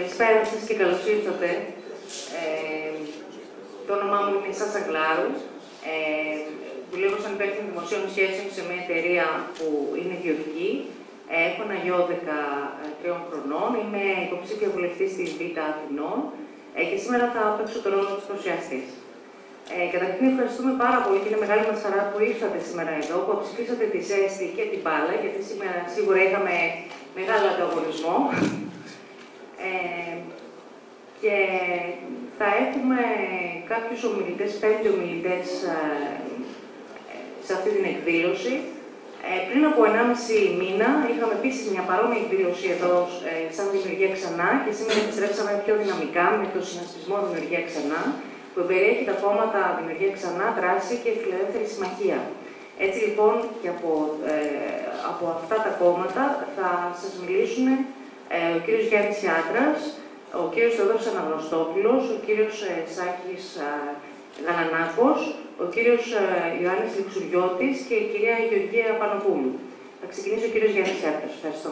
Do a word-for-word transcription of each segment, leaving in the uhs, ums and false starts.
Καλησπέρα σας και καλώς ήρθατε. Ε, το όνομά μου είναι Σάσα Γλάρου. Ε, δουλεύω σαν υπεύθυνη δημοσίων σχέσεων σε μια εταιρεία που είναι ιδιωτική. Ε, έχω ένα γιο δεκατρών χρονών. Είμαι υποψήφια βουλευτής της Β' Αθηνών ε, και σήμερα θα παίξω το ρόλο της παρουσιαστής. Ε, καταρχήν, ευχαριστούμε πάρα πολύ και είναι μεγάλη μας χαρά που ήρθατε σήμερα εδώ, που ψηφίσατε τη ζέστη και την μπάλα, γιατί σήμερα σίγουρα είχαμε μεγάλο ανταγωνισμό. Ε, και θα έχουμε κάποιους ομιλητές, πέντε ομιλητές ε, σε αυτή την εκδήλωση. Ε, πριν από ενάμιση μήνα είχαμε επίσης μια παρόμοια εκδήλωση εδώ ε, σαν Δημιουργία Ξανά και σήμερα επιστρέψαμε πιο δυναμικά με το συνασπισμό Δημιουργία Ξανά, που περιέχει τα κόμματα Δημιουργία Ξανά, Δράση και Φιλελεύθερη Συμμαχία. Έτσι λοιπόν και από, ε, από αυτά τα κόμματα θα σας μιλήσουν ε, ο κύριος Γιάννης Ιάτρας, ο κύριος Θεόδωρος Αναγνωστόπουλος, ο κύριος ε, Σάκης ε, Γαλανάκος, ο κύριος ε, Ιωάννης Λιξουριώτης και η κυρία Γεωργία Πανοπούλου. Θα ξεκινήσει ο κύριος Γιάννης Ιάτρας. Ευχαριστώ.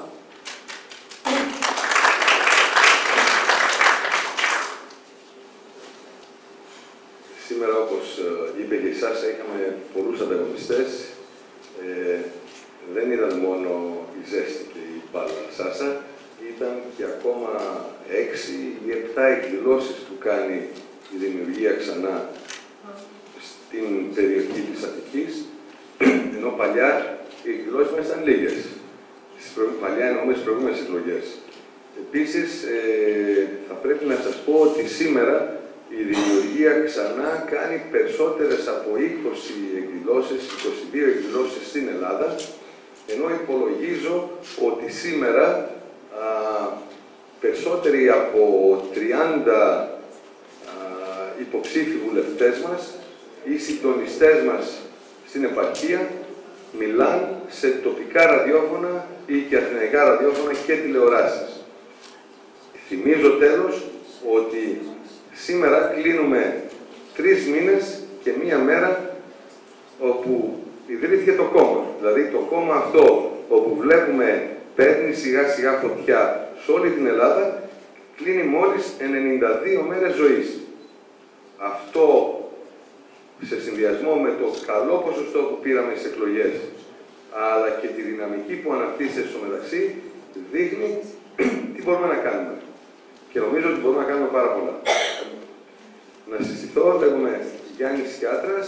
Σήμερα, όπως είπε και η Σάσα, είχαμε πολλούς ανταγωνιστές. Ε, δεν ήταν μόνο η ζέστη και η μπάλα Σάσα, ήταν και ακόμα έξι ή επτά εκδηλώσεις που κάνει η Δημιουργία Ξανά στην περιοχή της Αττικής, ενώ παλιά οι εκδηλώσεις μας ήταν λίγες. Προ... Παλιά εννοούμε στις προηγούμενες εκλογές. Επίσης, ε, θα πρέπει να σας πω ότι σήμερα η Δημιουργία Ξανά κάνει περισσότερες από είκοσι εκδηλώσεις, είκοσι δύο εκδηλώσεις στην Ελλάδα, ενώ υπολογίζω ότι σήμερα α, περισσότεροι από τριάντα α, υποψήφοι βουλευτές μας ή συντονιστές μας στην επαρχία μιλάν σε τοπικά ραδιόφωνα ή και αθηναϊκά ραδιόφωνα και τηλεοράσεις. Θυμίζω τέλος ότι σήμερα κλείνουμε τρεις μήνες και μία μέρα όπου ιδρύθηκε το κόμμα. Δηλαδή το κόμμα αυτό όπου βλέπουμε παίρνει σιγά σιγά φωτιά σε όλη την Ελλάδα, κλείνει μόλις ενενήντα δύο μέρες ζωής. Αυτό σε συνδυασμό με το καλό ποσοστό που πήραμε στις εκλογές, αλλά και τη δυναμική που αναπτύσσεται στο μεταξύ, δείχνει τι μπορούμε να κάνουμε. Και νομίζω ότι μπορούμε να κάνουμε πάρα πολλά. Να συστηθώ, λέγομαι Γιάννης Ιάτρας,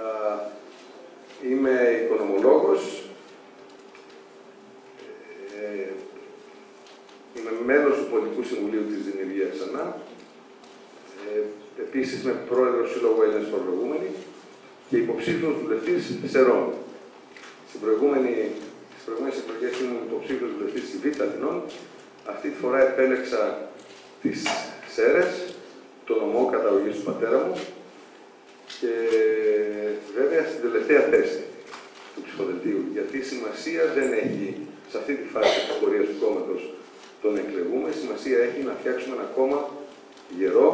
είμαι οικονομολόγος, ε, είμαι μέλος του Πολιτικού Συμβουλίου της Δημιουργία Ξανά, ε, επίσης είμαι πρόεδρος Σύλλογου Έλληνες Φορολογούμενοι και υποψήφιος βουλευτής Σερών. Στις προηγούμενες εκλογές ήμουν υποψήφιος βουλευτής στη Β' Αθηνών, αυτή τη φορά επέλεξα τις Σέρες, το νομό καταγωγής του πατέρα μου και βέβαια στην τελευταία θέση του ψηφοδελτίου, γιατί σημασία δεν έχει σε αυτή τη φάση της πορείας του κόμματος τον εκλεγούμε, σημασία έχει να φτιάξουμε ένα κόμμα γερό,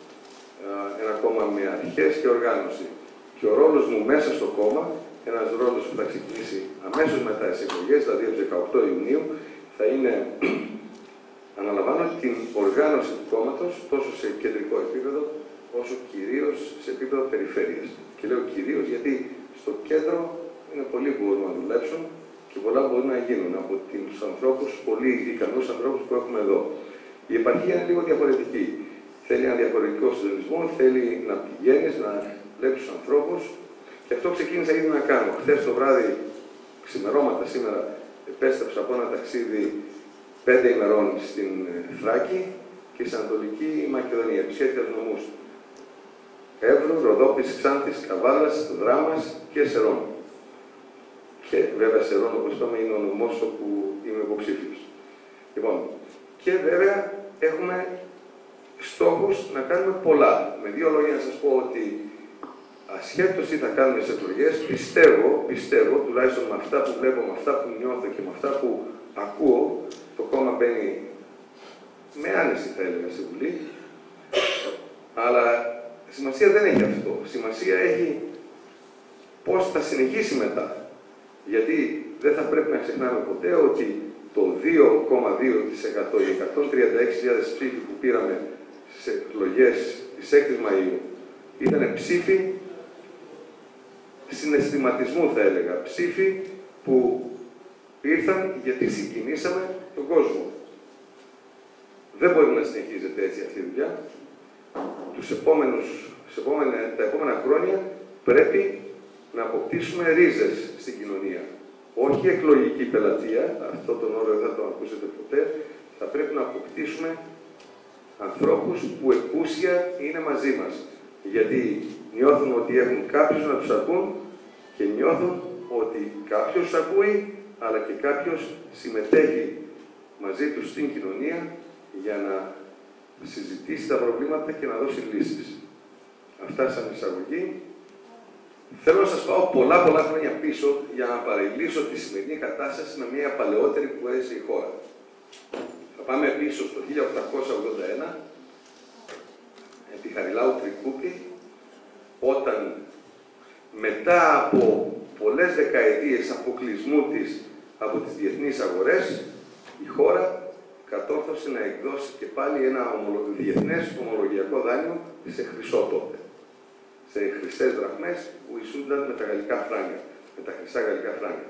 ένα κόμμα με αρχές και οργάνωση. Και ο ρόλος μου μέσα στο κόμμα, ένας ρόλος που θα ξεκινήσει αμέσως μετά τις εκλογές, δηλαδή από τις δεκαοκτώ Ιουνίου, θα είναι αναλαμβάνω την οργάνωση του κόμματος τόσο σε κεντρικό επίπεδο, όσο κυρίως σε επίπεδο περιφέρειας. Και λέω κυρίως γιατί στο κέντρο είναι πολλοί που μπορούν να δουλέψουν και πολλά μπορούν να γίνουν από τους ανθρώπους, πολύ ικανούς ανθρώπους που έχουμε εδώ. Η επαρχία είναι λίγο διαφορετική. Θέλει ένα διαφορετικό συντονισμό, θέλει να πηγαίνεις, να βλέπεις τους ανθρώπους και αυτό ξεκίνησα ήδη να κάνω. Χθες το βράδυ, ξημερώματα σήμερα, επέστρεψα από ένα ταξίδι πέντε ημερών στην Θράκη και στην Ανατολική Μακεδονία. Επισκέφτηκα τους νομούς Εύρου, Ροδόπης, Ξάνθης, Καβάλας, Δράμας και Σερών. Και βέβαια Σερών, όπως είπαμε, είναι ο νομός όπου είμαι υποψήφιος. Λοιπόν, και βέβαια έχουμε στόχους να κάνουμε πολλά. Με δύο λόγια να σας πω ότι ασχέτως τι θα κάνουμε στις εκλογές, πιστεύω, πιστεύω, τουλάχιστον με αυτά που βλέπω, με αυτά που νιώθω και με αυτά που ακούω, το κόμμα μπαίνει με άνεση, θα έλεγα, στη Βουλή, αλλά σημασία δεν έχει αυτό. Σημασία έχει πώς θα συνεχίσει μετά. Γιατί δεν θα πρέπει να ξεχνάμε ποτέ ότι το δύο κόμμα δύο τοις εκατό, οι εκατόν τριάντα έξι χιλιάδες ψήφοι που πήραμε στις εκλογές της έκτης Μαΐου ήταν ψήφοι συναισθηματισμού, θα έλεγα. Ψήφοι που ήρθαν γιατί συγκινήσαμε τον κόσμο. Δεν μπορεί να συνεχίζεται έτσι αυτή η δουλειά. Τους επόμενους, επόμενα, τα επόμενα χρόνια πρέπει να αποκτήσουμε ρίζες στην κοινωνία. Όχι εκλογική πελατεία, αυτό τον όρο δεν θα το ακούσετε ποτέ, θα πρέπει να αποκτήσουμε ανθρώπους που εκούσια είναι μαζί μας. Γιατί νιώθουν ότι έχουν κάποιους να τους ακούν και νιώθουν ότι κάποιος τους ακούει, αλλά και κάποιος συμμετέχει μαζί τους στην κοινωνία για να συζητήσει τα προβλήματα και να δώσει λύσεις. Αυτά σαν εισαγωγή. Θέλω να σας πάω πολλά πολλά χρόνια πίσω για να παρελύσω τη σημερινή κατάσταση με μια παλαιότερη που έζησε η χώρα. Θα πάμε πίσω στο χίλια οκτακόσια ογδόντα ένα, επί Χαριλάου Τρικούπη, όταν μετά από πολλές δεκαετίες αποκλεισμού της από τις διεθνείς αγορές, η χώρα κατόρθωσε να εκδώσει και πάλι ένα διεθνές ομολογιακό δάνειο σε χρυσό τότε. Σε χρυσές δραχμές που ισούνταν με τα γαλλικά φράνια, με τα χρυσά γαλλικά φράνια.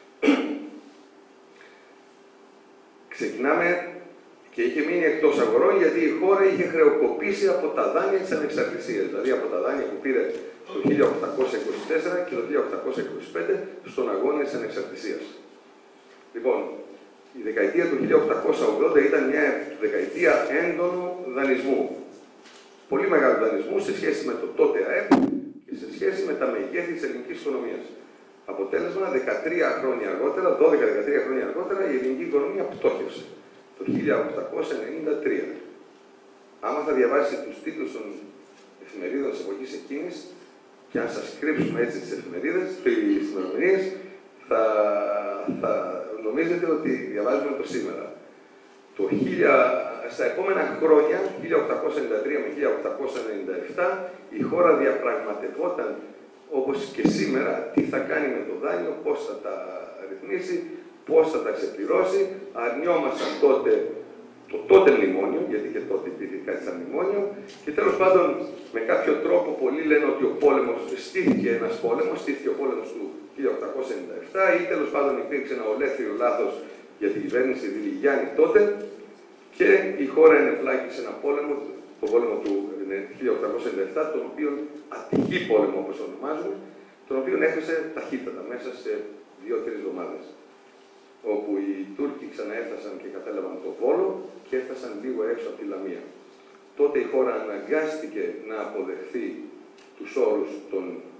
Ξεκινάμε και είχε μείνει εκτός αγορών γιατί η χώρα είχε χρεοκοπήσει από τα δάνεια της ανεξαρτησίας, δηλαδή από τα δάνεια που πήρε το χίλια οκτακόσια είκοσι τέσσερα και το χίλια οκτακόσια είκοσι πέντε στον αγώνα της ανεξαρτησίας. Λοιπόν, η δεκαετία του χίλια οκτακόσια ογδόντα ήταν μια δεκαετία έντονου δανεισμού. Πολύ μεγάλου δανεισμού σε σχέση με το τότε ΑΕΠ και σε σχέση με τα μεγέθη της ελληνικής οικονομίας. Αποτέλεσμα, δεκατρία χρόνια αργότερα, δώδεκα με δεκατρία χρόνια αργότερα, η ελληνική οικονομία πτώχευσε το χίλια οκτακόσια ενενήντα τρία. Άμα θα διαβάσετε τους τίτλους των εφημερίδων της εποχής εκείνης, και αν σας κρύψουμε έτσι τις εφημερίδες, τις ημερομηνίες, θα, θα νομίζετε ότι διαβάζουμε το σήμερα. Το χίλια, στα επόμενα χρόνια, χίλια οκτακόσια ενενήντα τρία με χίλια οκτακόσια ενενήντα επτά, η χώρα διαπραγματευόταν, όπως και σήμερα, τι θα κάνει με το δάνειο, πώς θα τα ρυθμίσει, πώς θα τα ξεπληρώσει. Αρνιόμασταν τότε το τότε μνημόνιο, γιατί και τότε υπήρχε κάτι σαν μνημόνιο, και τέλος πάντων, με κάποιο τρόπο, πολλοί λένε ότι ο πόλεμος, στήθηκε ένας πόλεμος, στήθηκε ο πόλεμος του χίλια οκτακόσια ενενήντα επτά, ή τέλος πάντων υπήρξε ένα ολέθριο λάθος για την κυβέρνηση Δηλιγιάννη τότε, και η χώρα ενεπλάκη σε ένα πόλεμο, τον πόλεμο του χίλια οκτακόσια ενενήντα επτά, τον οποίο ατυχή πόλεμο, όπως το ονομάζουμε, τον οποίο έχασε ταχύτατα μέσα σε δύο-τρεις εβδομάδες. Όπου οι Τούρκοι ξαναέφτασαν και κατέλαβαν το Βόλο και έφτασαν λίγο έξω από τη Λαμία. Τότε η χώρα αναγκάστηκε να αποδεχθεί τους όρους των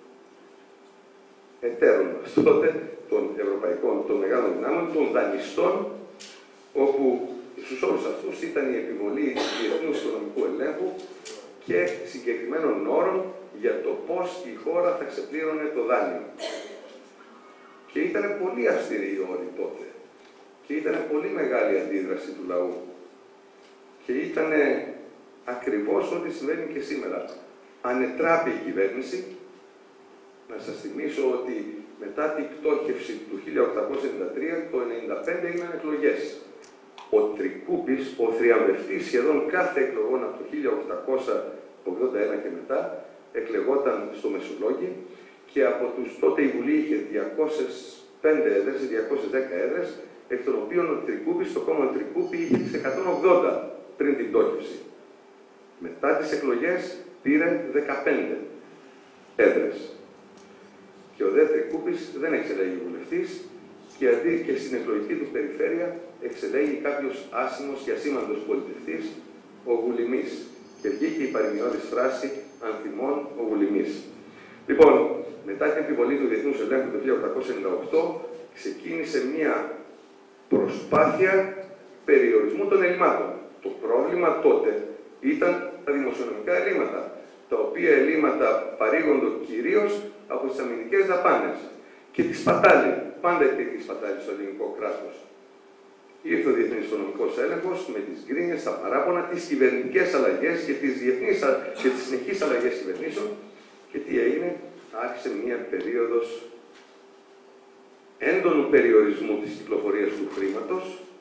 εταίρων μας τότε, των ευρωπαϊκών, των μεγάλων δυνάμεων, των δανειστών, όπου στους όρους αυτούς ήταν η επιβολή διεθνούς οικονομικού ελέγχου και συγκεκριμένων όρων για το πώς η χώρα θα ξεπλήρωνε το δάνειο. Και ήταν πολύ αυστηροί οι όροι τότε. Και ήταν πολύ μεγάλη αντίδραση του λαού. Και ήταν ακριβώς ό,τι συμβαίνει και σήμερα. Ανετράπη η κυβέρνηση. Να σας θυμίσω ότι μετά την πτώχευση του χίλια οκτακόσια ενενήντα τρία, το χίλια εννιακόσια ενενήντα πέντε έγιναν εκλογές. Ο Τρικούπης, ο θριαμβευτής σχεδόν κάθε εκλογών από το χίλια οκτακόσια ογδόντα ένα και μετά, εκλεγόταν στο Μεσολόγγι και από τους τότε η Βουλή είχε διακόσιες πέντε έδρες ή διακόσιες δέκα έδρες, εκ των οποίων ο Τρικούπης, το κόμμα Τρικούπη, είχε τις εκατόν ογδόντα πριν την πτώχευση. Μετά τις εκλογές πήρε δεκαπέντε έδρες. Και ο δε Τρικούπης δεν εξελέγει βουλευτής και αντί και στην εκλογική του περιφέρεια εξελέγει κάποιος άσημος και ασήμαντος πολιτευτής, ο Γουλημής. Και βγήκε η παροιμιώδης φράση «Αν θυμών ο Γουλημής». Λοιπόν, μετά την επιβολή του διεθνούς ελέγχου το χίλια οκτακόσια ενενήντα οκτώ, ξεκίνησε μία προσπάθεια περιορισμού των ελλημάτων. Το πρόβλημα τότε ήταν τα δημοσιονομικά ελλείμματα, τα οποία ελλείμματα παρήγονται κυρίως από τις αμυντικές δαπάνες. Και τη σπατάλη. Πάντα υπήρχε σπατάλη στο ελληνικό κράτος. Ήρθε ο Διεθνής Οικονομικός Έλεγχος με τις γκρίνιες, τα παράπονα, τις κυβερνητικές αλλαγές και τις, διεθνείς, και τις συνεχείς αλλαγές κυβερνήσεων. Και τι έγινε, άρχισε μία περίοδος έντονου περιορισμού της κυκλοφορίας του χρήματος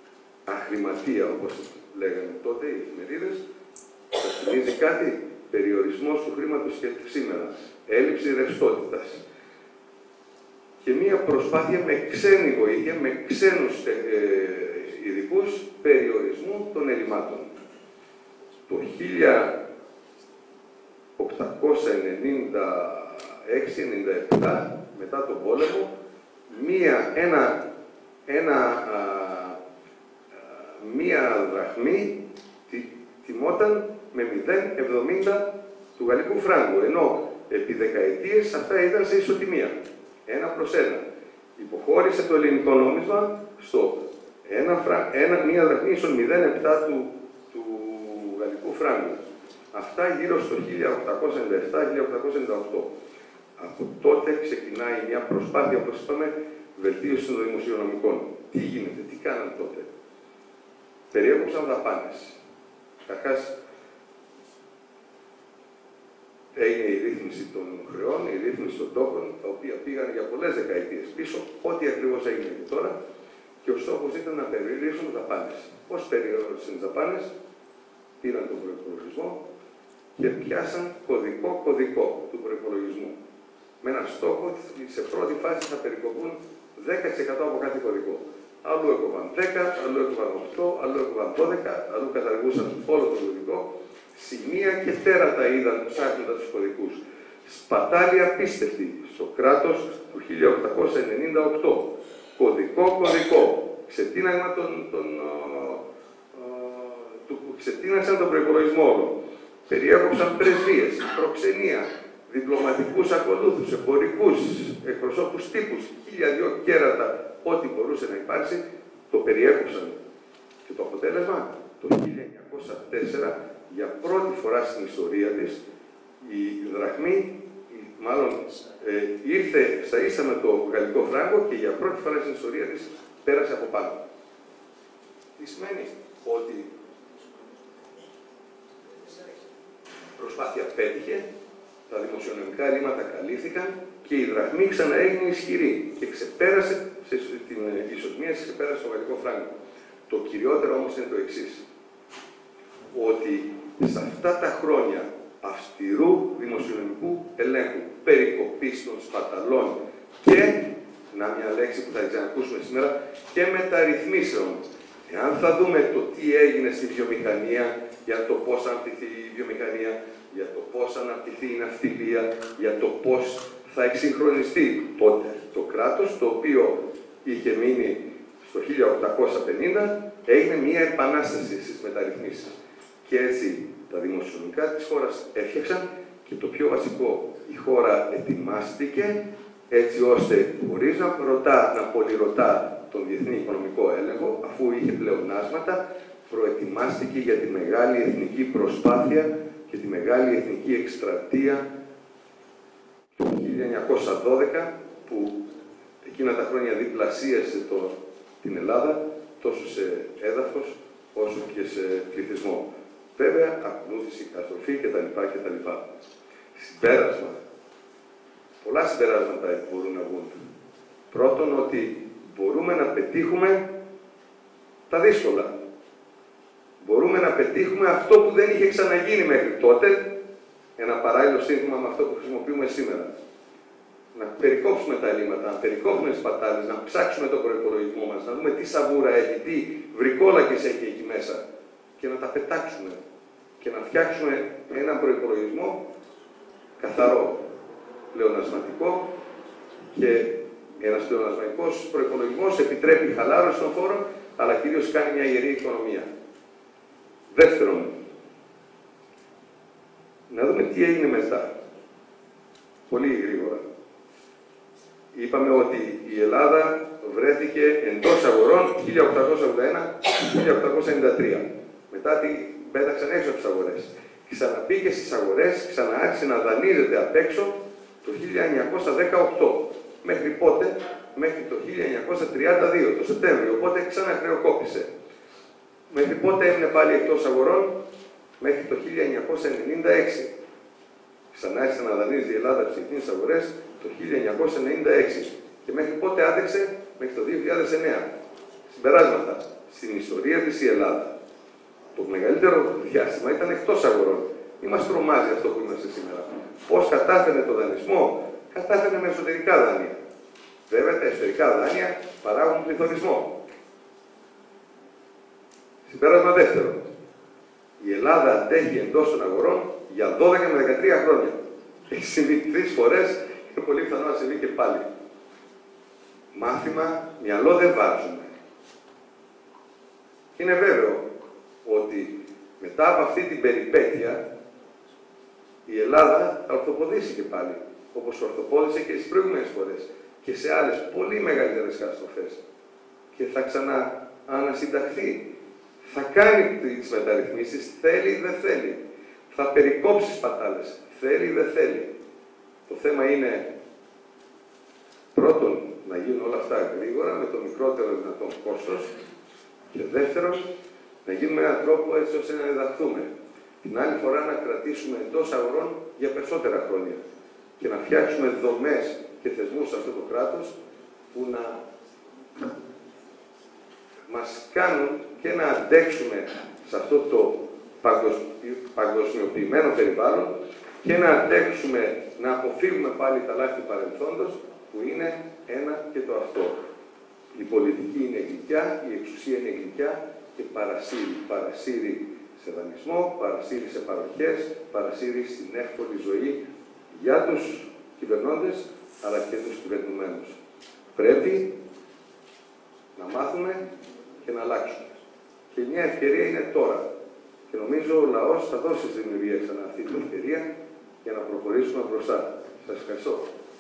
αχρηματία, όπως λέγανε τότε οι εφημερίδες, σας θυμίζει κάτι? Περιορισμός του χρήματος και σήμερα, έλλειψη ρευστότητας και μία προσπάθεια με ξένη βοήθεια, με ξένους ε, ε, ειδικούς περιορισμού των ελλημάτων. Το χίλια οκτακόσια ενενήντα έξι ενενήντα επτά, μετά τον πόλεμο, μία, ένα, ένα, α, α, μία δραχμή τι, τιμόταν με μηδέν κόμμα εβδομήντα του γαλλικού φράγκου, ενώ επί δεκαετίες αυτά ήταν σε ισοτιμία, ένα προς ένα. Υποχώρησε το ελληνικό νόμισμα στο ένα, φρα, ένα, μία δραχμή ίσον μηδέν κόμμα επτά του, του γαλλικού φράγκου. Αυτά γύρω στο χίλια οκτακόσια ενενήντα επτά χίλια οκτακόσια ενενήντα οκτώ. Από τότε ξεκινάει μια προσπάθεια, όπως είπαμε, βελτίωση των δημοσιονομικών. Τι γίνεται, τι κάνανε τότε? Περιέκοψαν δαπάνες. Καταρχάς, έγινε η ρύθμιση των χρεών, η ρύθμιση των τόκων, τα οποία πήγαν για πολλές δεκαετίες πίσω, ό,τι ακριβώς έγινε και τώρα, και ο στόχος ήταν να περιορίσουν δαπάνες. Πώς περιόρισαν τις δαπάνες? Πήραν τον προϋπολογισμό και πιάσαν κωδικό-κωδικό του προϋπολογισμού. Με ένα στόχο, σε πρώτη φάση θα περικοπούν δέκα τοις εκατό από κάθε κωδικό. Αλλού έκοβαν δέκα, αλλού έκοβαν οκτώ, αλλού έκοβαν δώδεκα, αλλού καταργούσαν όλο το κωδικό. Σημεία και τέρατα είδαν ψάχνοντας τους κωδικούς. Σπατάλη απίστευτη στο κράτος του χίλια οκτακόσια ενενήντα οκτώ. Κωδικό-κωδικό. Ξετίναγμα τον, τον, του, ξετίναξαν τον προϋπολογισμό όλο. Περιέκοψαν πρεσβείες, προξενία, διπλωματικούς ακολούθους, εμπορικούς, εκπροσώπους τύπους, χίλια δυο κέρατα, ό,τι μπορούσε να υπάρξει, το περιέκοψαν. Και το αποτέλεσμα, το χίλια εννιακόσια τέσσερα, για πρώτη φορά στην ιστορία της, η δραχμή, μάλλον ε, ήρθε στα ίσα με το γαλλικό φράγκο και για πρώτη φορά στην ιστορία της πέρασε από πάνω. Τι σημαίνει? Ότι η προσπάθεια πέτυχε, τα δημοσιονομικά ελλείμματα καλύφθηκαν και η δραχμή ξαναέγινε ισχυρή και ξεπέρασε σε την ισοτιμία, ξεπέρασε το γαλλικό φράγκο. Το κυριότερο όμως είναι το εξής, ότι σε αυτά τα χρόνια αυστηρού δημοσιονομικού ελέγχου, περικοπής των σπαταλών και, να μια λέξη που θα ξανακούσουμε σήμερα, και μεταρρυθμίσεων. Εάν θα δούμε το τι έγινε στη βιομηχανία, για το πώς αναπτυχθεί η βιομηχανία, για το πώς αναπτυχθεί η ναυτιλία, για το πώς θα εξυγχρονιστεί τότε το κράτος, το οποίο είχε μείνει στο χίλια οκτακόσια πενήντα, έγινε μια επανάσταση στις μεταρρυθμίσεις. Και έτσι τα δημοσιονομικά της χώρας έφτιαξαν και το πιο βασικό, η χώρα ετοιμάστηκε έτσι ώστε χωρίς να, ρωτά, να πολυρωτά τον διεθνή οικονομικό έλεγχο, αφού είχε πλεονάσματα, προετοιμάστηκε για τη μεγάλη εθνική προσπάθεια και τη μεγάλη εθνική εκστρατεία του χίλια εννιακόσια δώδεκα, που εκείνα τα χρόνια διπλασίασε το, την Ελλάδα, τόσο σε έδαφος όσο και σε πληθυσμό. Βέβαια, ακολούθησε η καταστροφή κτλ. κτλ. Συμπέρασμα. Πολλά συμπεράσματα μπορούν να βγουν. Πρώτον, ότι μπορούμε να πετύχουμε τα δύσκολα. Μπορούμε να πετύχουμε αυτό που δεν είχε ξαναγίνει μέχρι τότε, ένα παράλληλο σύνθημα με αυτό που χρησιμοποιούμε σήμερα. Να περικόψουμε τα ελλείμματα, να περικόψουμε τις πατάτες, να ψάξουμε τον προϋπολογισμό μας, να δούμε τι σαβούρα έχει, τι βρικόλακες έχει εκεί μέσα και να τα πετάξουμε και να φτιάξουμε έναν προϋπολογισμό καθαρό, πλεονασματικό, και ένας πλεονασματικός προϋπολογισμός επιτρέπει χαλάρωση των φόρων, αλλά κυρίως κάνει μια ιερή οικονομία. Δεύτερον, να δούμε τι έγινε μετά. Πολύ γρήγορα. Είπαμε ότι η Ελλάδα βρέθηκε εντός αγορών χίλια οκτακόσια ογδόντα ένα με χίλια οκτακόσια ενενήντα τρία. Μετά την πέταξαν έξω από τις αγορές. Ξαναπήγε στις αγορές, ξανάρχισε να δανείζεται απ' έξω το χίλια εννιακόσια δεκαοκτώ. Μέχρι πότε? Μέχρι το χίλια εννιακόσια τριάντα δύο, το Σεπτέμβριο. Οπότε ξαναχρεοκόπησε. Μέχρι πότε έμεινε πάλι εκτός αγορών? Μέχρι το χίλια εννιακόσια ενενήντα έξι. Ξανά άρχισε να δανείζει η Ελλάδα στις διεθνείς αγορές το χίλια εννιακόσια ενενήντα έξι. Και μέχρι πότε άντεξε? Μέχρι το δύο χιλιάδες εννέα. Συμπεράσματα. στην ιστορία της η Ελλάδα το μεγαλύτερο διάστημα ήταν εκτός αγορών. Μη μας τρομάζει αυτό που είμαστε σήμερα. Πώς κατάφερε το δανεισμό? Κατάφερε με εσωτερικά δάνεια. Βέβαια, τα εσωτερικά δάνεια παράγουν πληθωρισμό. Συμπέρασμα δεύτερο. Η Ελλάδα αντέχει εντός των αγορών για δώδεκα με δεκατρία χρόνια. Έχει συμβεί τρεις φορές και πολύ πιθανό να συμβεί και πάλι. Μάθημα, μυαλό δεν βάζουμε. Και είναι βέβαιο ότι μετά από αυτή την περιπέτεια η Ελλάδα θα ορθοποδήσει και πάλι, όπως ορθοπόδησε και στις προηγούμενες φορές και σε άλλες πολύ μεγαλύτερες καταστροφές. Και θα ξαναανασυνταχθεί. Θα κάνει τις μεταρρυθμίσεις, θέλει ή δεν θέλει. Θα περικόψει σπατάλες, θέλει ή δεν θέλει. Το θέμα είναι πρώτον να γίνουν όλα αυτά γρήγορα, με το μικρότερο δυνατόν κόστος, και δεύτερον να γίνουν με έναν τρόπο έτσι ώστε να διδαχθούμε. Την άλλη φορά να κρατήσουμε εντός αγορών για περισσότερα χρόνια και να φτιάξουμε δομές και θεσμούς σε αυτό το κράτος που να μας κάνουν και να αντέξουμε σε αυτό το παγκοσμιοποιημένο περιβάλλον και να αντέξουμε να αποφύγουμε πάλι τα λάθη του παρελθόντος που είναι ένα και το αυτό. Η πολιτική είναι γλυκιά, η εξουσία είναι γλυκιά και παρασύρει. Παρασύρει σε δανεισμό, παρασύρει σε παροχές, παρασύρει στην εύκολη ζωή για τους κυβερνώντες αλλά και τους κυβερνουμένους. Πρέπει να μάθουμε και να αλλάξουμε. Και μια ευκαιρία είναι τώρα. Και νομίζω ο λαός θα δώσει στη δημιουργία ξανά αυτή την ευκαιρία για να προχωρήσουμε μπροστά. Σας ευχαριστώ.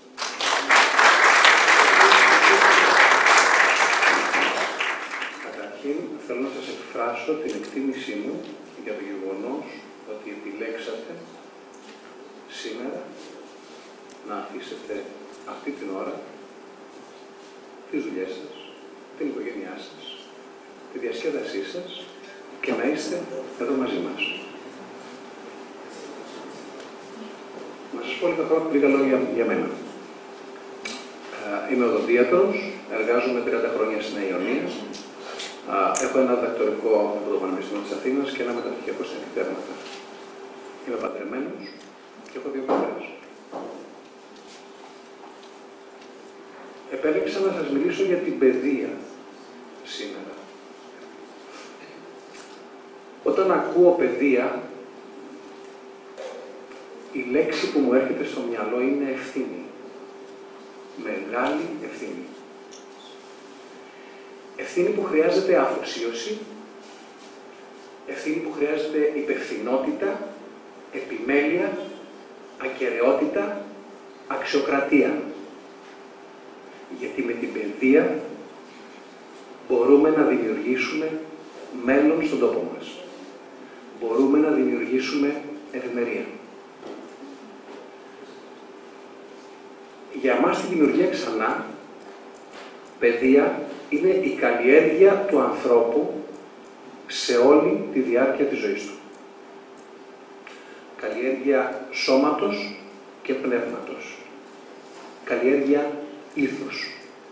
Καταρχήν, θέλω να σας εκφράσω την εκτίμησή μου για το γεγονός ότι επιλέξατε σήμερα να αφήσετε αυτή την ώρα τις δουλειές σας, την οικογένειά σας, τη διασκέδασή σας και να είστε εδώ μαζί μας. Να σας πω λίγα, λίγα λόγια για μένα. Είμαι οδοντίατρος, εργάζομαι τριάντα χρόνια στην Αιωνία. Έχω ένα διδακτορικό από το Πανεπιστήμιο της Αθήνας και ένα μεταπτυχιακό στα Εκτέρματα. Είμαι παντρεμένος και έχω δύο πατέρες. Επέλεξα να σας μιλήσω για την παιδεία σήμερα. Όταν ακούω παιδεία, η λέξη που μου έρχεται στο μυαλό είναι ευθύνη. Μεγάλη ευθύνη. Ευθύνη που χρειάζεται αφοσίωση, ευθύνη που χρειάζεται υπευθυνότητα, επιμέλεια, ακεραιότητα, αξιοκρατία. Γιατί με την παιδεία μπορούμε να δημιουργήσουμε μέλλον στον τόπο μας. Μπορούμε να δημιουργήσουμε ευημερία. Για μας τη δημιουργία ξανά, παιδεία είναι η καλλιέργεια του ανθρώπου σε όλη τη διάρκεια της ζωής του. Καλλιέργεια σώματος και πνεύματος. Καλλιέργεια ήθους,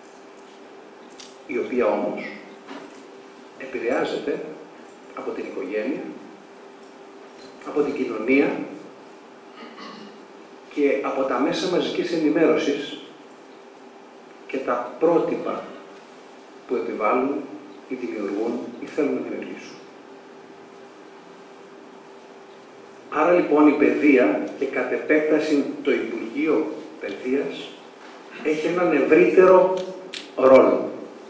η οποία όμως επηρεάζεται από την οικογένεια, από την κοινωνία και από τα μέσα μαζικής ενημέρωσης και τα πρότυπα που επιβάλλουν ή δημιουργούν ή θέλουν να δημιουργήσουν. Άρα λοιπόν η παιδεία και κατ' επέκταση το Υπουργείο Παιδείας έχει έναν ευρύτερο ρόλο.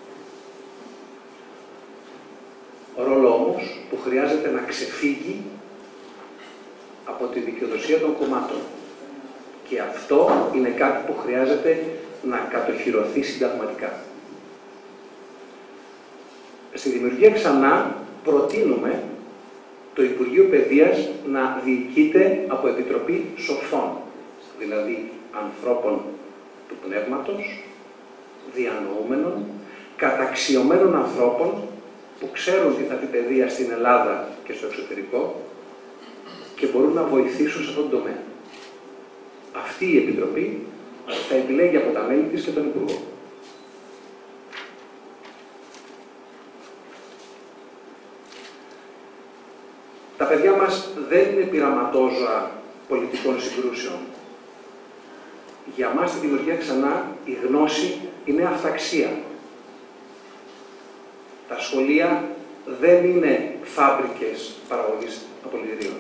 Ρόλο όμως που χρειάζεται να ξεφύγει από τη δικαιοδοσία των κομμάτων. Και αυτό είναι κάτι που χρειάζεται να κατοχυρωθεί συνταγματικά. Στη δημιουργία ξανά προτείνουμε το Υπουργείο Παιδείας να διοικείται από Επιτροπή Σοφών, δηλαδή ανθρώπων του πνεύματος, διανοούμενων, καταξιωμένων ανθρώπων που ξέρουν τι θα πει παιδεία στην Ελλάδα και στο εξωτερικό και μπορούν να βοηθήσουν σε αυτόν τον τομέα. Αυτή η Επιτροπή θα επιλέγει από τα μέλη της και τον Υπουργό. δεν είναι πειραματόζωα πολιτικών συγκρούσεων. Για μας στη δημιουργία ξανά η γνώση είναι αυταξία. Τα σχολεία δεν είναι φάμπρικες παραγωγής απολυτηρίων.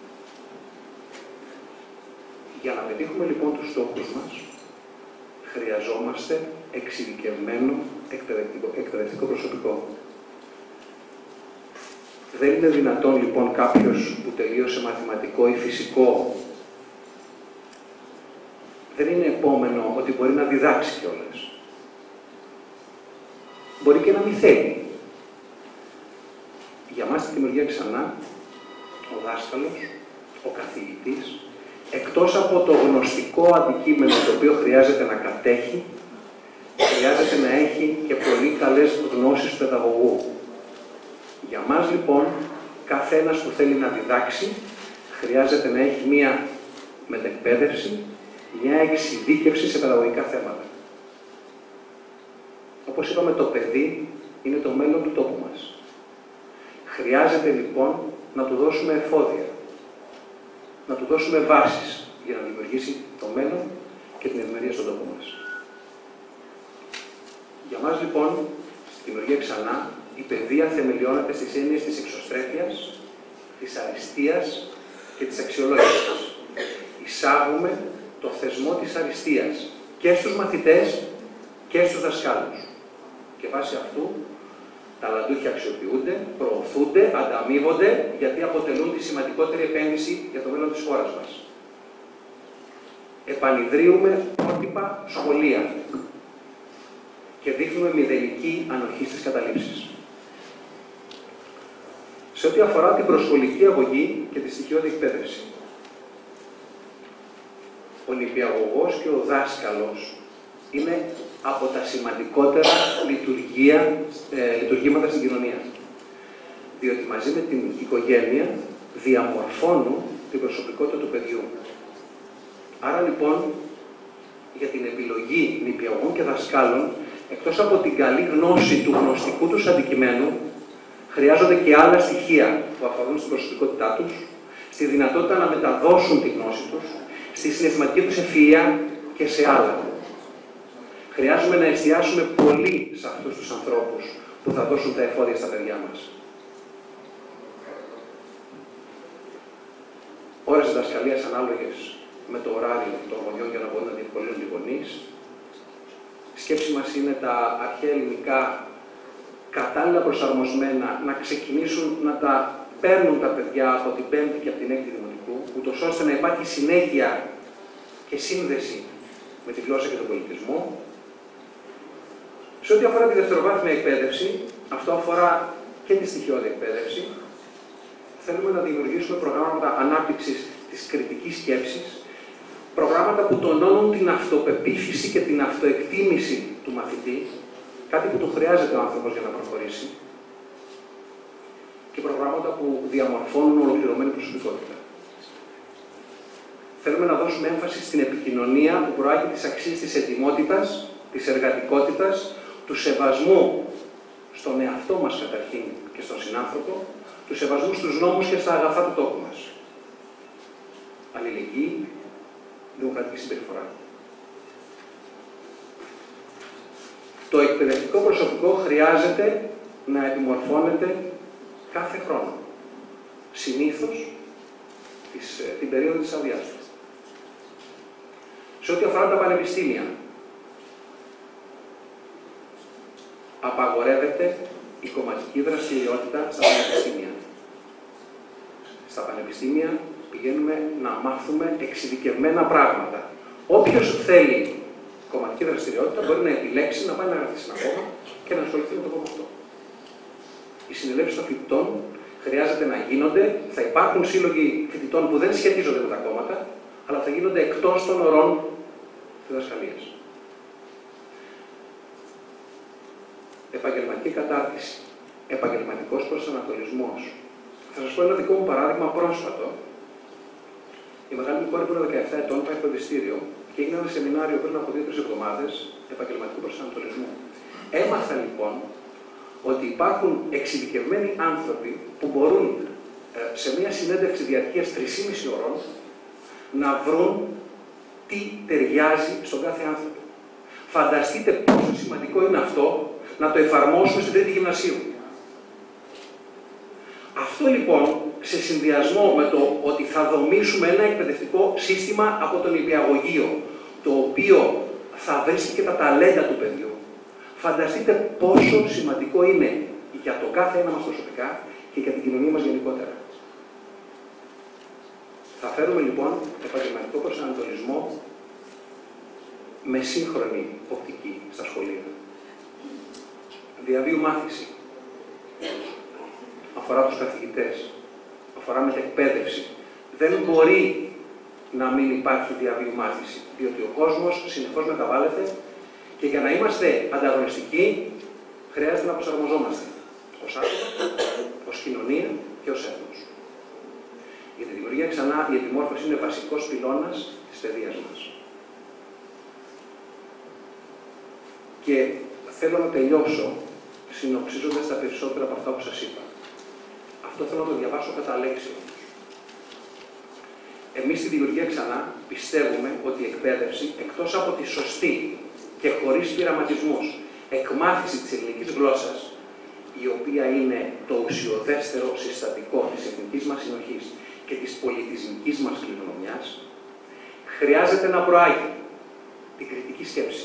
Για να πετύχουμε λοιπόν τους στόχους μας, χρειαζόμαστε εξειδικευμένο εκπαιδευτικό, εκπαιδευτικό προσωπικό. Δεν είναι δυνατόν λοιπόν κάποιος που τελείωσε μαθηματικό ή φυσικό, δεν είναι επόμενο ότι μπορεί να διδάξει κιόλας. Μπορεί και να μην θέλει. Για μας τη δημιουργία ξανά, ο δάσκαλος, ο καθηγητής, εκτός από το γνωστικό αντικείμενο το οποίο χρειάζεται να κατέχει, χρειάζεται να έχει και πολύ καλές γνώσεις παιδαγωγού. Για μας λοιπόν, κάθε ένας που θέλει να διδάξει, χρειάζεται να έχει μία μετεκπαίδευση, μια εξειδίκευση σε παιδαγωγικά θέματα. Όπως είπαμε, το παιδί είναι το μέλλον του τόπου μας. Χρειάζεται λοιπόν να του δώσουμε εφόδια, να του δώσουμε βάσεις για να δημιουργήσει το μέλλον και την ευημερία στον τόπο μας. Για μας λοιπόν, στη δημιουργία ξανά, η παιδεία θεμελιώνεται στις έννοιες της εξωστρέφειας, της αριστείας και της αξιολόγησης. Εισάγουμε το θεσμό της αριστείας και στους μαθητές και στους δασκάλους. Και βάσει αυτού, τα ταλαντούχια αξιοποιούνται, προωθούνται, ανταμείβονται, γιατί αποτελούν τη σημαντικότερη επένδυση για το μέλλον της χώρας μας. Επανειδρύουμε πρότυπα σχολεία και δείχνουμε μηδενική ανοχή στις καταλήψεις. Σε ό,τι αφορά την προσχολική αγωγή και τη στοιχειώδη εκπαίδευση, ο νηπιαγωγός και ο δάσκαλος είναι από τα σημαντικότερα λειτουργία, ε, λειτουργήματα στην κοινωνία. Διότι μαζί με την οικογένεια διαμορφώνουν την προσωπικότητα του παιδιού. Άρα λοιπόν, για την επιλογή νηπιαγωγών και δασκάλων, εκτός από την καλή γνώση του γνωστικού τους αντικειμένου, χρειάζονται και άλλα στοιχεία που αφορούν στην προσωπικότητά τους, στη δυνατότητα να μεταδώσουν τη γνώση τους, στη συναισθηματική τους ευφυΐα και σε άλλα. Χρειάζομαι να εστιάσουμε πολύ σε αυτούς τους ανθρώπους που θα δώσουν τα εφόδια στα παιδιά μας. Ώρες διδασκαλίας ανάλογες με το ωράριο των γονιών για να μπορούν να διευκολύνουν οι γονείς. Η σκέψη μας είναι τα αρχαία ελληνικά κατάλληλα προσαρμοσμένα να ξεκινήσουν να τα παίρνουν τα παιδιά από την πέμπτη και από την έκτη δημοτικού, ούτως ώστε να υπάρχει συνέχεια και σύνδεση με τη γλώσσα και τον πολιτισμό. Σε ό,τι αφορά τη δευτεροβάθμια εκπαίδευση, αυτό αφορά και τη στοιχειώδη εκπαίδευση. Θέλουμε να δημιουργήσουμε προγράμματα ανάπτυξης της κριτικής σκέψης, προγράμματα που τονώνουν την αυτοπεποίθηση και την αυτοεκτίμηση του μαθητή, κάτι που του χρειάζεται ο άνθρωπος για να προχωρήσει, και προγράμματα που διαμορφώνουν ολοκληρωμένη προσωπικότητα. Θέλουμε να δώσουμε έμφαση στην επικοινωνία που προάγει τις αξίες της ετοιμότητας, της εργατικότητας, του σεβασμού στον εαυτό μας καταρχήν και στον συνάνθρωπο, του σεβασμού στους νόμους και στα αγαθά του τόπου μας. Αλληλεγγύη, δημοκρατική συμπεριφορά. Το εκπαιδευτικό προσωπικό χρειάζεται να επιμορφώνεται κάθε χρόνο. Συνήθως της, την περίοδο της άδειάς του. Σε ό,τι αφορά τα πανεπιστήμια, απαγορεύεται η κομματική δραστηριότητα στα πανεπιστήμια. Στα πανεπιστήμια πηγαίνουμε να μάθουμε εξειδικευμένα πράγματα. Όποιος θέλει κομματική δραστηριότητα μπορεί να επιλέξει να πάει να γραφτεί σε ένα κόμμα και να ασχοληθεί με το κόμμα αυτό. Οι συνελεύσεις των φοιτητών χρειάζεται να γίνονται, θα υπάρχουν σύλλογοι φοιτητών που δεν σχετίζονται με τα κόμματα, αλλά θα γίνονται εκτός των ορών της διδασκαλίας. Επαγγελματική κατάρτιση, επαγγελματικός προσανατολισμός. Θα σας πω ένα δικό μου παράδειγμα πρόσφατο. Η μεγάλη μου κόρη που είναι δεκαεπτά ετών πάει στο φροντιστήριο και έγινε ένα σεμινάριο πριν από δύο τρεις εβδομάδες επαγγελματικού προσανατολισμού. Έμαθα λοιπόν ότι υπάρχουν εξειδικευμένοι άνθρωποι που μπορούν σε μια συνέντευξη διαρκείας τρεισήμισι ώρων να βρουν τι ταιριάζει στον κάθε άνθρωπο. Φανταστείτε πόσο σημαντικό είναι αυτό να το εφαρμόσουμε στην τρίτη γυμνασίου. Αυτό λοιπόν, σε συνδυασμό με το ότι θα δομήσουμε ένα εκπαιδευτικό σύστημα από τον νηπιαγωγείο, το οποίο θα βρίσκει και τα ταλέντα του παιδιού, φανταστείτε πόσο σημαντικό είναι για το κάθε ένα μας προσωπικά και για την κοινωνία μας γενικότερα. Θα φέρουμε λοιπόν επαγγελματικό προσανατολισμό με σύγχρονη οπτική στα σχολεία. Διαβίου μάθηση. Αφορά τους καθηγητές. Αφορά μετεκπαίδευση. Δεν μπορεί να μην υπάρχει διαβίου μάθηση, διότι ο κόσμος συνεχώς μεταβάλλεται και για να είμαστε ανταγωνιστικοί χρειάζεται να προσαρμοζόμαστε ως άτομα, ως κοινωνία και ως έθνος. Για τη δημιουργία ξανά η επιμόρφωση είναι βασικός πυλώνας της παιδείας μας. Και θέλω να τελειώσω συνοψίζοντας τα περισσότερα από αυτά που σας είπα. Αυτό θέλω να το διαβάσω κατά λέξη όμως. Εμείς στη δημιουργία ξανά πιστεύουμε ότι η εκπαίδευση, εκτός από τη σωστή και χωρίς πειραματισμούς εκμάθηση της ελληνικής γλώσσας, η οποία είναι το ουσιοδέστερο συστατικό της εθνικής μας συνοχής και της πολιτισμικής μας κληρονομιάς, χρειάζεται να προάγει την κριτική σκέψη,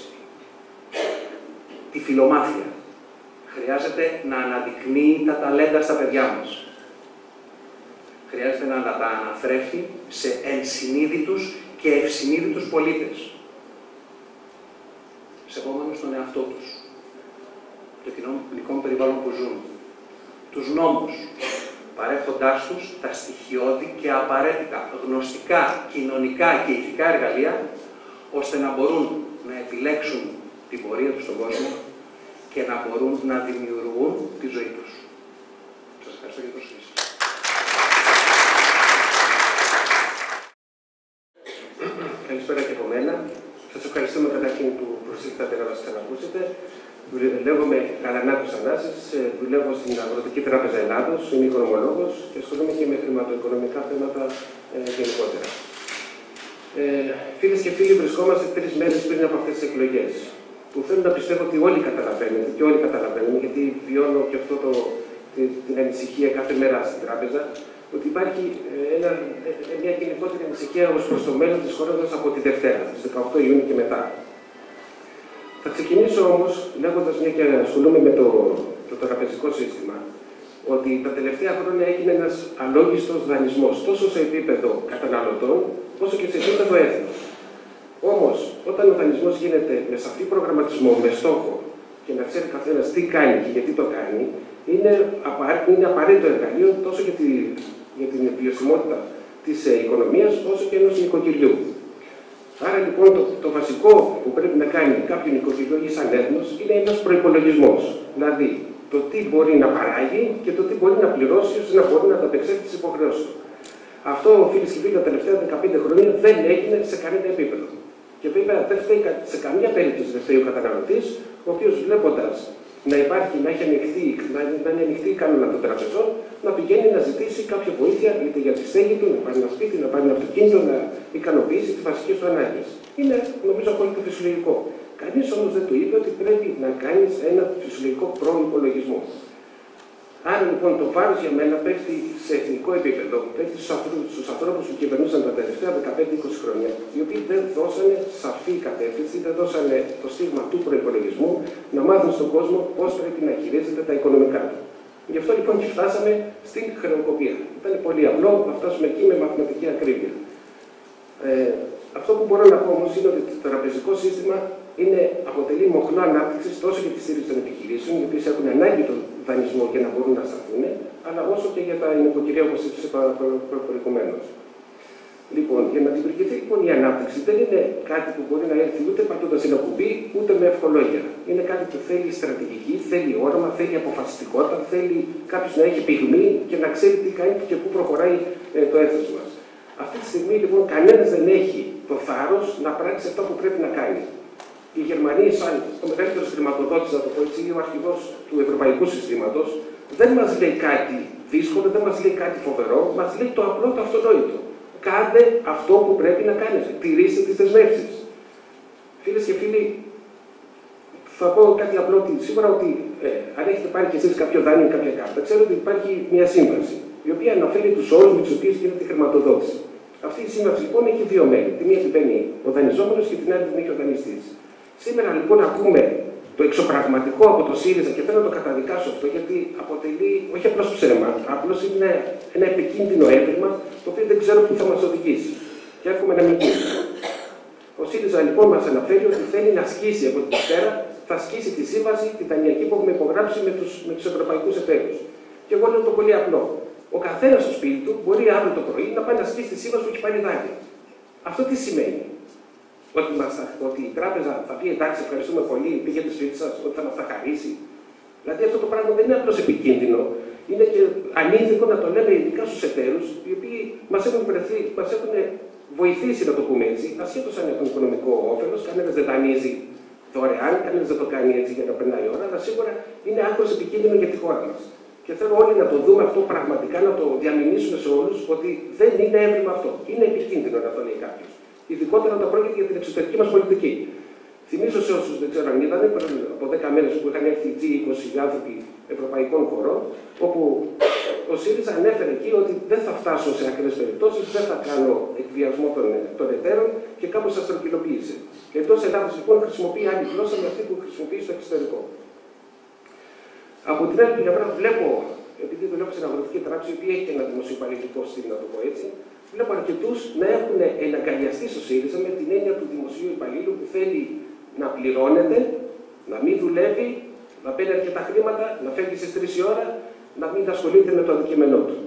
τη φιλομάθεια. Χρειάζεται να αναδεικνύει τα ταλέντα στα παιδιά μας. Χρειάζεται να τα αναθρέφει σε ενσυνείδητους και ευσυνείδητους πολίτες. Σεβόμενους τον εαυτό τους, το κοινωνικό περιβάλλον που ζουν, τους νόμους, παρέχοντάς τους τα στοιχειώδη και απαραίτητα γνωστικά, κοινωνικά και ηθικά εργαλεία, ώστε να μπορούν να επιλέξουν την πορεία τους στον κόσμο και να μπορούν να δημιουργούν τη ζωή τους. Σας ευχαριστώ για την προσοχή. Καλησπέρα και από μένα. Σας ευχαριστούμε καταρχήν που προσήλθατε να μας ξανακούσετε. Λέγομαι Καλανάκος Ανάσης, δουλεύω στην Αγροτική Τράπεζα Ελλάδος, είμαι οικονομολόγος και ασχολούμαι και με χρηματοοικονομικά θέματα ε, γενικότερα. Ε, Φίλες και φίλοι, βρισκόμαστε τρεις μέρες πριν από αυτές τις εκλογές, που θέλω να πιστεύω ότι όλοι καταλαβαίνετε και όλοι καταλαβαίνουμε, γιατί βιώνω και αυτό το, την ανησυχία κάθε μέρα στην τράπεζα, ότι υπάρχει ένα, μια γενικότερη ανησυχία ως προς το μέλλον της χώρας μας από τη Δευτέρα, τις δεκαοκτώ Ιουνίου και μετά. Θα ξεκινήσω όμως λέγοντας, μια και ασχολούμαι με το, το, το τραπεζικό σύστημα, ότι τα τελευταία χρόνια έγινε ένας αλόγιστος δανεισμός, τόσο σε επίπεδο καταναλωτών, όσο και σε επίπεδο έθνους. Όμως, όταν ο δανεισμός γίνεται με σαφή προγραμματισμό, με στόχο και να ξέρει καθένας τι κάνει και γιατί το κάνει, είναι, απα, είναι απαραίτητο εργαλείο τόσο για, τη, για την βιωσιμότητα της ε, οικονομίας, όσο και ενός νοικοκυριού. Άρα λοιπόν το, το βασικό που πρέπει να κάνει κάποιο νοικοκυριό ή σαν έθνος είναι ένας προϋπολογισμός. Δηλαδή το τι μπορεί να παράγει και το τι μπορεί να πληρώσει ώστε να μπορεί να ανταπεξέλθει τις υποχρεώσεις του. Αυτό, φίλοι και φίλοι, τα τελευταία δεκαπέντε χρόνια δεν έγινε σε κανένα επίπεδο. Και βέβαια δεν φταίει σε καμία περίπτωση δεν φταίει ο καταναλωτής, ο οποίος βλέποντας να υπάρχει, να έχει ανοιχτεί, να, να είναι ανοιχτή η κανόνα των τραπεζών, να πηγαίνει να ζητήσει κάποια βοήθεια είτε για τη στέγη του, να πάρει ένα σπίτι, να πάρει ένα αυτοκίνητο, να ικανοποιήσει τις βασικές του ανάγκες. Είναι, νομίζω, απόλυτα φυσιολογικό. Κανείς όμως δεν του είπε ότι πρέπει να κάνεις ένα φυσιολογικό προϋπολογισμό. Άρα λοιπόν το βάρος για μένα πέφτει σε εθνικό επίπεδο, πέφτει στους ανθρώπους που κυβερνούσαν τα τελευταία δεκαπέντε είκοσι χρόνια, οι οποίοι δεν δώσανε σαφή κατεύθυνση, δεν δώσανε το στίγμα του προϋπολογισμού, να μάθουν στον κόσμο πώς πρέπει να χειρίζεται τα οικονομικά του. Γι' αυτό λοιπόν και φτάσαμε στην χρεοκοπία. Ήταν πολύ απλό να φτάσουμε εκεί με μαθηματική ακρίβεια. Ε, αυτό που μπορώ να πω όμως είναι ότι το τραπεζικό σύστημα είναι, αποτελεί μοχλό ανάπτυξη τόσο για τη στήριξη των επιχειρήσεων, οι οποίες έχουν ανάγκη τον δανεισμό για να μπορούν να σταθούν, αλλά όσο και για τα νοικοκυριά, όπως είπα προηγουμένως. Λοιπόν, για να δημιουργηθεί λοιπόν η ανάπτυξη δεν είναι κάτι που μπορεί να έρθει ούτε πατώντας ένα κουμπί, ούτε με ευχολόγια. Είναι κάτι που θέλει στρατηγική, θέλει όραμα, θέλει αποφασιστικότητα, θέλει κάποιο να έχει πυγμή και να ξέρει τι κάνει και πού προχωράει ε, το έθνος μας. Αυτή τη στιγμή λοιπόν κανένας δεν έχει το θάρρος να πράξει αυτό που πρέπει να κάνει. Οι Γερμανοί, σαν ο μεγαλύτερος χρηματοδότης, να το πω έτσι, ο αρχηγός του ευρωπαϊκού συστήματος, δεν μας λέει κάτι δύσκολο, δεν μας λέει κάτι φοβερό, μας λέει το απλό, το αυτονόητο. Κάντε αυτό που πρέπει να κάνετε. Τηρήστε τις δεσμεύσεις. Φίλες και φίλοι, θα πω κάτι απλό, ότι σίγουρα ότι ε, αν έχετε πάρει κι εσείς κάποιο δάνειο ή κάποια κάρτα, ξέρω ότι υπάρχει μια σύμβαση, η οποία αναφέρει τους όρους με τους οποίους γίνεται η χρηματοδότηση. Αυτή η σύμβαση λοιπόν έχει δύο μέρη. Τη μία την παίρνει ο δανειζόμενος και την άλλη την έχει ο δανειστής. Σήμερα λοιπόν ακούμε το εξωπραγματικό από το ΣΥΡΙΖΑ και θέλω να το καταδικάσω αυτό, γιατί αποτελεί όχι απλώς ψέμα, απλώς είναι ένα επικίνδυνο έβριμα το οποίο δεν ξέρω πού θα μας οδηγήσει. Και εύχομαι να μην γίνει. Ο ΣΥΡΙΖΑ λοιπόν μας αναφέρει ότι θέλει να ασκήσει από την Δευτέρα, θα ασκήσει τη σύμβαση, τη δανειακή που έχουμε υπογράψει με τους, με τους ευρωπαϊκούς εταίρους. Και εγώ λέω το πολύ απλό. Ο καθένας στο σπίτι του μπορεί αύριο το πρωί να πάει να ασκήσει τη σύμβαση που έχει πάρει δάνειο. Αυτό τι σημαίνει? Ότι, μας, ότι η τράπεζα θα πει εντάξει, ευχαριστούμε πολύ, πήγαινε στη σπίτι σας, ότι θα μας τα χαρίσει. Δηλαδή αυτό το πράγμα δεν είναι απλώς επικίνδυνο, είναι και ανήθικο να το λέμε ειδικά στους εταίρους, οι οποίοι μας έχουν, βρεθεί, μας έχουν βοηθήσει, να το πούμε έτσι, ασχέτως αν έχουν οικονομικό όφελος, κανένας δεν δανείζει δωρεάν, κανένας δεν το κάνει έτσι για να περνάει η ώρα, αλλά σίγουρα είναι άκρως επικίνδυνο για τη χώρα μας. Και θέλω όλοι να το δούμε αυτό πραγματικά, να το διαμηνήσουμε σε όλους, ότι δεν είναι έβριμα αυτό. Είναι επικίνδυνο να το λέει κάποιος. Ειδικότερα όταν πρόκειται για την εξωτερική μας πολιτική. Θυμίζω σε όσους δεν ξέρω αν είδαν, πριν από δέκα μέρες που είχαν έρθει οι τζι είκοσι άνθρωποι ευρωπαϊκών χωρών, όπου ο ΣΥΡΙΖΑ ανέφερε εκεί ότι δεν θα φτάσω σε ακραίες περιπτώσεις, δεν θα κάνω εκβιασμό των, των εταίρων και κάπως σας τροχυλοποίησε. Και εντός Ελλάδος λοιπόν χρησιμοποιεί άλλη γλώσσα με αυτή που χρησιμοποιεί στο εξωτερικό. Από την άλλη πλευρά βλέπω, επειδή δουλεύω στην αγροτική τράπεζα, η οποία έχει και ένα δημοσιοπαλληλικό στυλ, να το πω έτσι, βλέπω αρκετούς να έχουν εναγκαλιαστεί στο ΣΥΡΙΖΑ με την έννοια του δημοσίου υπαλλήλου που θέλει να πληρώνεται, να μην δουλεύει, να παίρνει αρκετά χρήματα, να φεύγει στις τρεις η ώρα, να μην ασχολείται με το αντικείμενό του.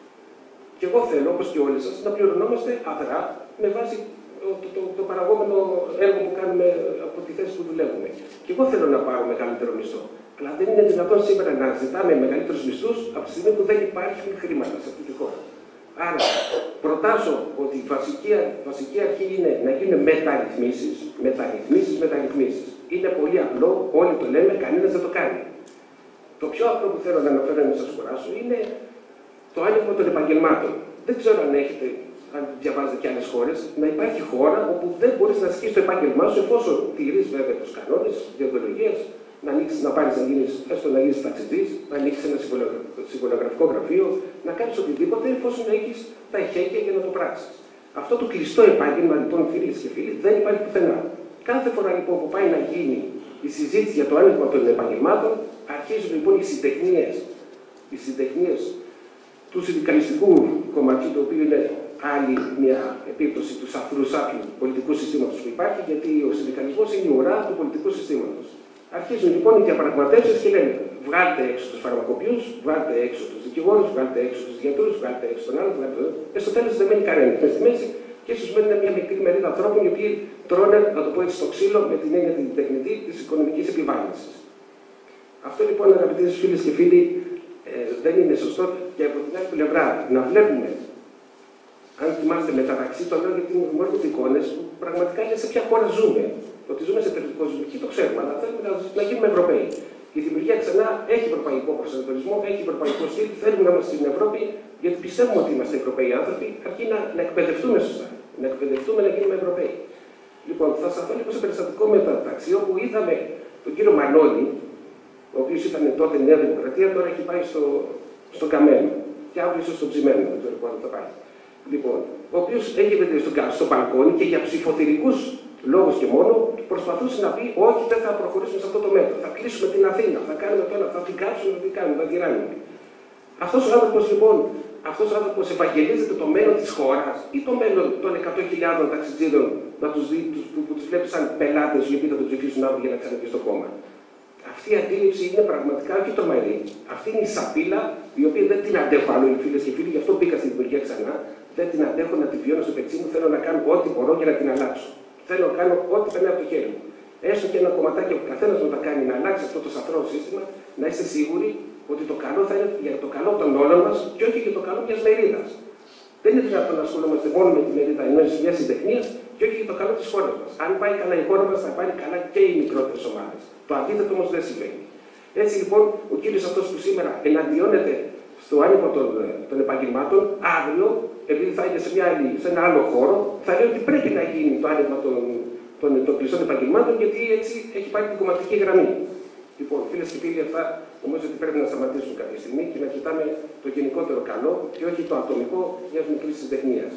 Και εγώ θέλω, όπως και όλοι σας, να πληρωνόμαστε αδρά με βάση το, το, το, το παραγόμενο έργο που κάνουμε από τη θέση που δουλεύουμε. Και εγώ θέλω να πάρω μεγαλύτερο μισθό. Αλλά δεν είναι δυνατόν σήμερα να ζητάμε μεγαλύτερους μισθούς από τη στιγμή που δεν υπάρχουν χρήματα σε αυτή τη χώρα. Άρα, προτάσω ότι η βασική, βασική αρχή είναι να γίνουν μεταρρυθμίσεις, μεταρρυθμίσεις, μεταρρυθμίσεις. Είναι πολύ απλό, όλοι το λέμε, κανένας δεν το κάνει. Το πιο απλό που θέλω να αναφέρω να σας κουράσω είναι το άνοιγμα των επαγγελμάτων. Δεν ξέρω αν έχετε, αν διαβάζετε και άλλες χώρες, να υπάρχει χώρα όπου δεν μπορείς να ασκήσεις το επάγγελμά σου εφόσον τηρείς βέβαια τους κανόνες διοντολογίας, να ανοίξεις, να πάρεις να γίνεις, έστω να γίνεις ταξιτζής, να ανοίξεις ένα συμβολογραφικό γραφείο, να κάνεις οτιδήποτε εφόσον έχεις τα ηχέκια για να το πράξεις. Αυτό το κλειστό επάγγελμα, λοιπόν, φίλες και φίλοι, δεν υπάρχει πουθενά. Κάθε φορά λοιπόν που πάει να γίνει η συζήτηση για το άνοιγμα των επαγγελμάτων, αρχίζουν λοιπόν οι συντεχνίες, οι συντεχνίες του συνδικαλιστικού κομματιού, το οποίο είναι άλλη μια επίπτωση του σαφρού σάπιου πολιτικού συστήματος που υπάρχει, γιατί ο συνδικαλισμός είναι η ουρά του πολιτικού συστήματος. Αρχίζουν λοιπόν οι διαπραγματεύσεις και λένε: βγάλτε έξω τους φαρμακοποιούς, βγάλτε έξω τους δικηγόρους, βγάλτε έξω τους γιατρούς, βγάλτε έξω τον άλλο, βγάλτε τον άλλο. Και στο τέλος δεν μένει κανένα. Με στη μέση και ίσως μένει μια μικρή μερίδα ανθρώπων οι οποίοι τρώνε, να το πω έτσι, στο ξύλο με την έννοια την τεχνητή της οικονομικής επιβάρυνσης. Αυτό λοιπόν, αγαπητοί φίλες και φίλοι, ε, δεν είναι σωστό. Και από την άλλη πλευρά να βλέπουμε, αν θυμάστε μεταξύ, το λέω γιατί μου έρχονται εικόνες που πραγματικά είναι σε ποια χώρα ζούμε. Ότι ζούμε σε τερματική το ξέρουμε, αλλά θέλουμε να, να γίνουμε Ευρωπαίοι. Η δημιουργία ξανά έχει ευρωπαϊκό προσανατολισμό, έχει ευρωπαϊκό στυλ. Θέλουμε να είμαστε στην Ευρώπη, γιατί πιστεύουμε ότι είμαστε Ευρωπαίοι άνθρωποι, αρκεί να, να εκπαιδευτούμε σωστά. Να εκπαιδευτούμε να γίνουμε Ευρωπαίοι. Λοιπόν, θα σταθώ λοιπόν σε περιστατικό μεταξύ, όπου είδαμε τον κύριο Μανώλη, ο οποίος ήταν τότε Νέα Δημοκρατία, τώρα έχει πάει στο, στο Καμένο. Και αύριο ίσως στο Ψημένο, δεν ξέρω πού θα πάει. Λοιπόν, ο οποίος έγινε στο, στο μπαλκόνι και για ψηφοθυρικούς λόγους και μόνο προσπαθούσε να πει: όχι, δεν θα προχωρήσουμε σε αυτό το μέτρο. Θα κλείσουμε την Αθήνα, θα κάνουμε τώρα, θα την κάψουμε, θα την κάνουμε, θα την ράνουμε. Αυτός ο άνθρωπος λοιπόν, αυτός ο άνθρωπος ευαγγελίζεται το μέλλον της χώρας ή το μέλλον των εκατό χιλιάδων ταξιτζίδων να τους δει, τους, που, που τους βλέπει σαν πελάτες οι οποίοι θα τον ψηφίσουν αύριο για να ξαναβγεί στο κόμμα. Αυτή η αντίληψη είναι πραγματικά όχι τρομερή. Αυτή είναι η σαπίλα η οποία δεν την αντέχω άλλο, οι φίλες και φίλοι, γι' αυτό μπήκα στην δημιουργία ξανά. Δεν την αντέχω να τη βιώνω στο πετσί μου. Θέλω να κάνω ό,τι μπορώ για να την αλλάξω. Θέλω να κάνω ό,τι περνάει από το χέρι μου. Έστω και ένα κομματάκι που καθένα μου τα κάνει να αλλάξει αυτό το σαφρό σύστημα, να είστε σίγουροι ότι το καλό θα είναι για το καλό των όλων μας και όχι για το καλό μια μερίδα. Δεν είναι δυνατόν να ασχολούμαστε μόνο με τη μερίδα μια συντεχνία και όχι για το καλό τη χώρα μα. Αν πάει καλά η χώρα μα, θα πάει καλά και οι μικρότερε ομάδες. Το αντίθετο όμως δεν συμβαίνει. Έτσι λοιπόν, ο κύριος αυτός που σήμερα εναντιώνεται στο στο άνοιγμα των, των επαγγελμάτων, αύριο, επειδή θα είναι σε, μια άλλη, σε ένα άλλο χώρο, θα λέει ότι πρέπει να γίνει το άνοιγμα των, των, των κλειστών επαγγελμάτων, γιατί έτσι έχει πάρει την κομματική γραμμή. Λοιπόν, φίλες και φίλοι, αυτά νομίζω ότι πρέπει να σταματήσουν κάποια στιγμή και να κοιτάμε το γενικότερο καλό και όχι το ατομικό μιας μικρής συντεχνίας.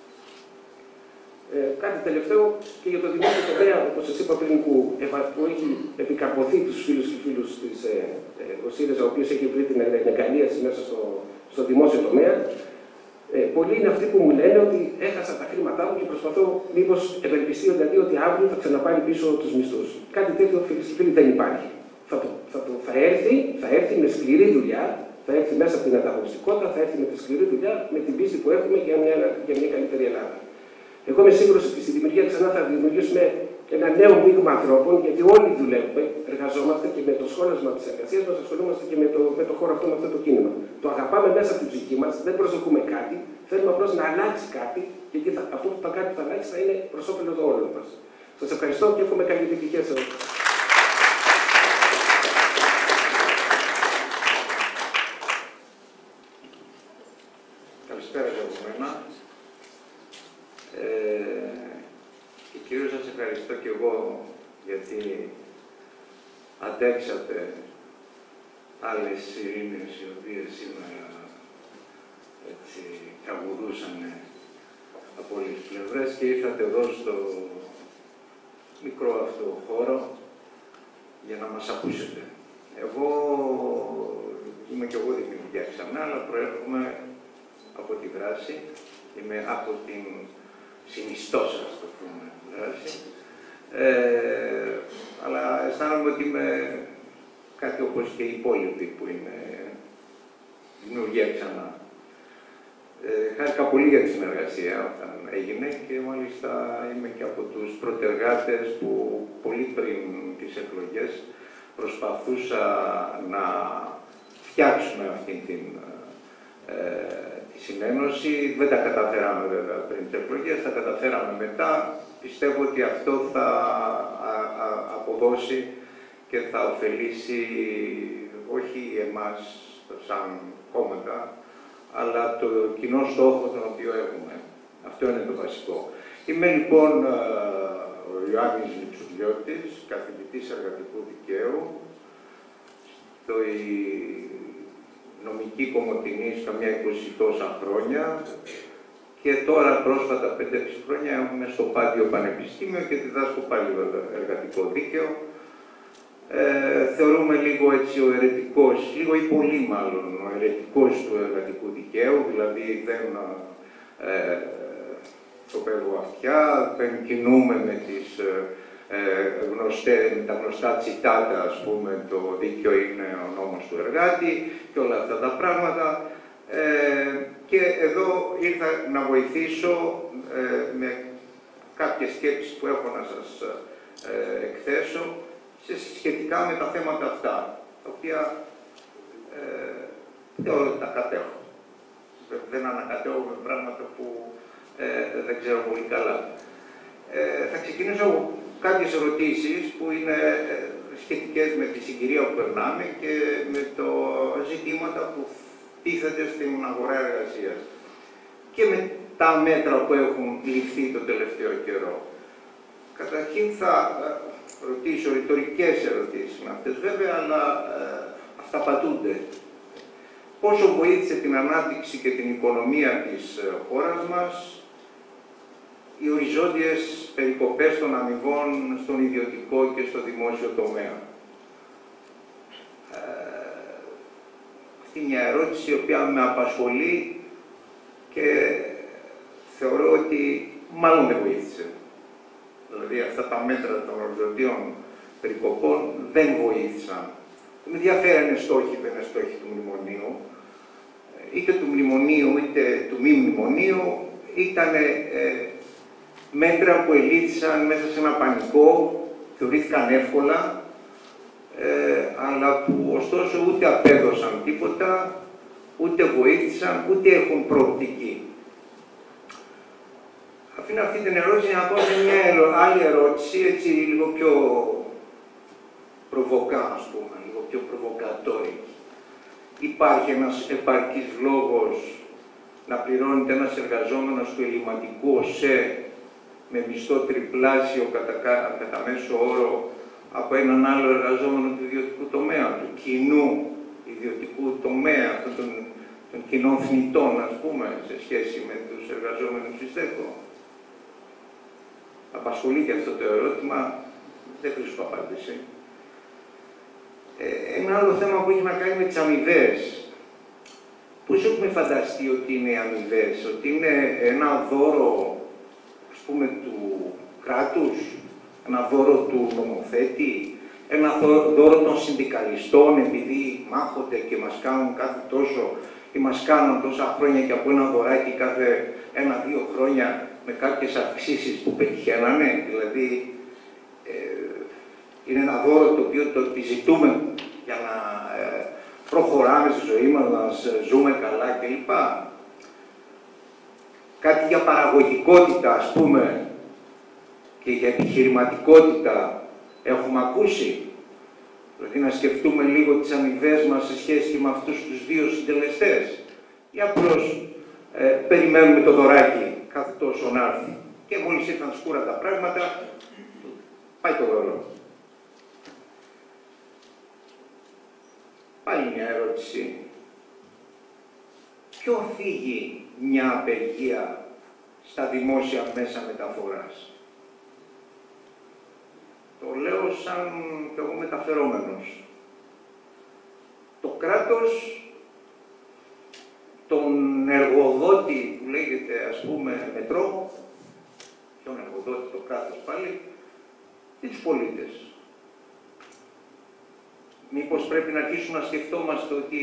Ε, κάτι τελευταίο και για το δημόσιο τομέα, όπως σας είπα πριν, που, που έχει επικαρποθεί τους φίλους και φίλους της ε, ε, ο οποίος έχει βρει την εγκαλίαση μέσα στο, στο δημόσιο τομέα. Ε, πολλοί είναι αυτοί που μου λένε ότι έχασα τα χρήματά μου και προσπαθώ μήπως ευελπιστεί δηλαδή ότι αύριο θα ξαναπάρει πίσω τους μισθούς. Κάτι τέτοιο, φίλοι και φίλοι, δεν υπάρχει. Θα, το, θα, το, θα, έρθει, θα έρθει με σκληρή δουλειά, θα έρθει μέσα από την ανταγωνιστικότητα, θα έρθει με τη σκληρή δουλειά, με την πίστη που έχουμε για μια, για μια καλύτερη Ελλάδα. Εγώ είμαι σίγουρος ότι στη δημιουργία ξανά θα δημιουργήσουμε ένα νέο μείγμα ανθρώπων, γιατί όλοι δουλεύουμε, εργαζόμαστε και με το σχόλασμα της εργασίας μας ασχολούμαστε και με το, με το χώρο αυτό, με αυτό το κίνημα. Το αγαπάμε μέσα από την ψυχή μας, δεν προσδοκούμε κάτι, θέλουμε απλώς να αλλάξει κάτι, γιατί θα, αυτό που θα κάτι που θα αλλάξει θα είναι προς όφελος όλων μας. Σας ευχαριστώ και εύχομαι καλή επιτυχία σε όλους. Καλησπέρα και από μένα. Ε, και κυρίως σας ευχαριστώ και εγώ γιατί αντέξατε άλλες ειρήνες οι οποίες σήμερα έτσι καβουδούσαν από όλες τις πλευρές και ήρθατε εδώ στο μικρό αυτό χώρο για να μας ακούσετε. Εγώ είμαι και εγώ δημιουργία ξανά, αλλά προέρχομαι από τη δράση, είμαι από την συνιστόσα, ας το πούμε, δράση. Ε, αλλά αισθάνομαι ότι είμαι κάτι όπως και οι υπόλοιποι που είναι δημιουργία ξανά. Ε, χάρηκα πολύ για τη συνεργασία όταν έγινε και μάλιστα είμαι και από τους πρωτεργάτες που πολύ πριν τις εκλογές προσπαθούσα να φτιάξουμε αυτή την ε, τη συνένωση. Δεν τα καταφέραμε βέβαια πριν τις εκλογές, τα καταφέραμε μετά. Πιστεύω ότι αυτό θα α, α, αποδώσει και θα ωφελήσει όχι εμάς σαν κόμματα, αλλά το κοινό στόχο τον οποίο έχουμε. Αυτό είναι το βασικό. Είμαι λοιπόν ο Ιωάννης Λιψουλιώτης, καθηγητής εργατικού δικαίου, στο νομική Κομοτηνής καμιά είκοσι τόσα χρόνια και τώρα πρόσφατα πέντε έξι χρόνια έχουμε στο Πάντιο Πανεπιστήμιο και διδάσκω πάλι βέβαια εργατικό δίκαιο. Ε, θεωρούμε λίγο έτσι ο αιρετικός, λίγο ή πολύ μάλλον ο αιρετικός του εργατικού δικαίου, δηλαδή δεν ε, σκοπεύω αυτιά, δεν κινούμε με τις ε, γνωστέ, με τα γνωστά τσιτάτα, ας πούμε, το δίκαιο είναι ο νόμος του εργάτη και όλα αυτά τα πράγματα. Ε, και εδώ ήρθα να βοηθήσω ε, με κάποιες σκέψεις που έχω να σας ε, εκθέσω σχετικά με τα θέματα αυτά, τα οποία ε, θεωρώ ότι τα κατέχω. Δεν ανακατέχω με πράγματα που ε, δεν ξέρω πολύ καλά. Ε, θα ξεκινήσω από κάποιες ερωτήσεις που είναι σχετικές με τη συγκυρία που περνάμε και με το ζητήματα που τίθενται στην αγορά εργασίας και με τα μέτρα που έχουν ληφθεί το τελευταίο καιρό. Καταρχήν θα ρωτήσω ρητορικές ερωτήσεις με αυτές βέβαια, αλλά ε, αυταπατούνται. Πόσο βοήθησε την ανάπτυξη και την οικονομία της χώρας μας οι οριζόντιες περικοπές των αμοιβών στον ιδιωτικό και στο δημόσιο τομέα? Ε, αυτή είναι μια ερώτηση η οποία με απασχολεί και θεωρώ ότι μάλλον δεν βοήθησε. Δηλαδή αυτά τα μέτρα των οριζοντίων περικοπών δεν βοήθησαν. Με ενδιαφέρουν οι στόχοι, δεν είναι στόχοι του μνημονίου, είτε του μνημονίου είτε του μη μνημονίου, ήταν ε, μέτρα που ελήφθησαν μέσα σε ένα πανικό, θεωρήθηκαν εύκολα, ε, αλλά που ωστόσο ούτε απέδωσαν τίποτα, ούτε βοήθησαν, ούτε έχουν προοπτική. Αφήνω αυτή την ερώτηση να πω σε μια άλλη ερώτηση, έτσι λίγο πιο προβοκά, ας πούμε, λίγο πιο προβοκατόρικη. υπάρχει ένας επαρκής λόγος να πληρώνεται ένας εργαζόμενος του ελληματικού ΟΣΕ με μισθό τριπλάσιο κατά, κατά μέσο όρο από έναν άλλο εργαζόμενο του ιδιωτικού τομέα, του κοινού ιδιωτικού τομέα, αυτών των, των κοινών θνητών, ας πούμε, σε σχέση με τους εργαζόμενους της ΔΕΚΟ. Απασχολεί και αυτό το ερώτημα, δεν βρίσκω απάντηση. Ε, ένα άλλο θέμα που έχει να κάνει με τις αμοιβές. Πώς έχουμε φανταστεί ότι είναι οι αμοιβές, ότι είναι ένα δώρο, ας πούμε, του κράτους, ένα δώρο του νομοθέτη, ένα δώρο των συνδικαλιστών, επειδή μάχονται και μας κάνουν κάθε τόσο ή μας κάνουν τόσα χρόνια και από ένα δωράκι κάθε ένα-δύο χρόνια με κάποιες αυξήσεις που πετυχαίνανε. Δηλαδή, ε, είναι ένα δώρο το οποίο το επιζητούμε για να ε, προχωράμε στη ζωή μας, να ζούμε καλά κλπ. Κάτι για παραγωγικότητα, ας πούμε, και για επιχειρηματικότητα έχουμε ακούσει. Δηλαδή να σκεφτούμε λίγο τις αμοιβές μας σε σχέση και με αυτούς τους δύο συντελεστές. Ή απλώς ε, περιμένουμε το δωράκι κάθε τόσο να έρθει. Και μόλις ήρθαν σκούρα τα πράγματα, πάει το δώρο. Πάλι μια ερώτηση. Ποιο φύγει μια απεργία στα δημόσια μέσα μεταφοράς? Το λέω σαν κι εγώ μεταφερόμενος. Το κράτος, τον εργοδότη που λέγεται, ας πούμε, μετρό, ποιον εργοδότη, το κράτος πάλι, και τους πολίτες. Μήπως πρέπει να αρχίσουμε να σκεφτόμαστε ότι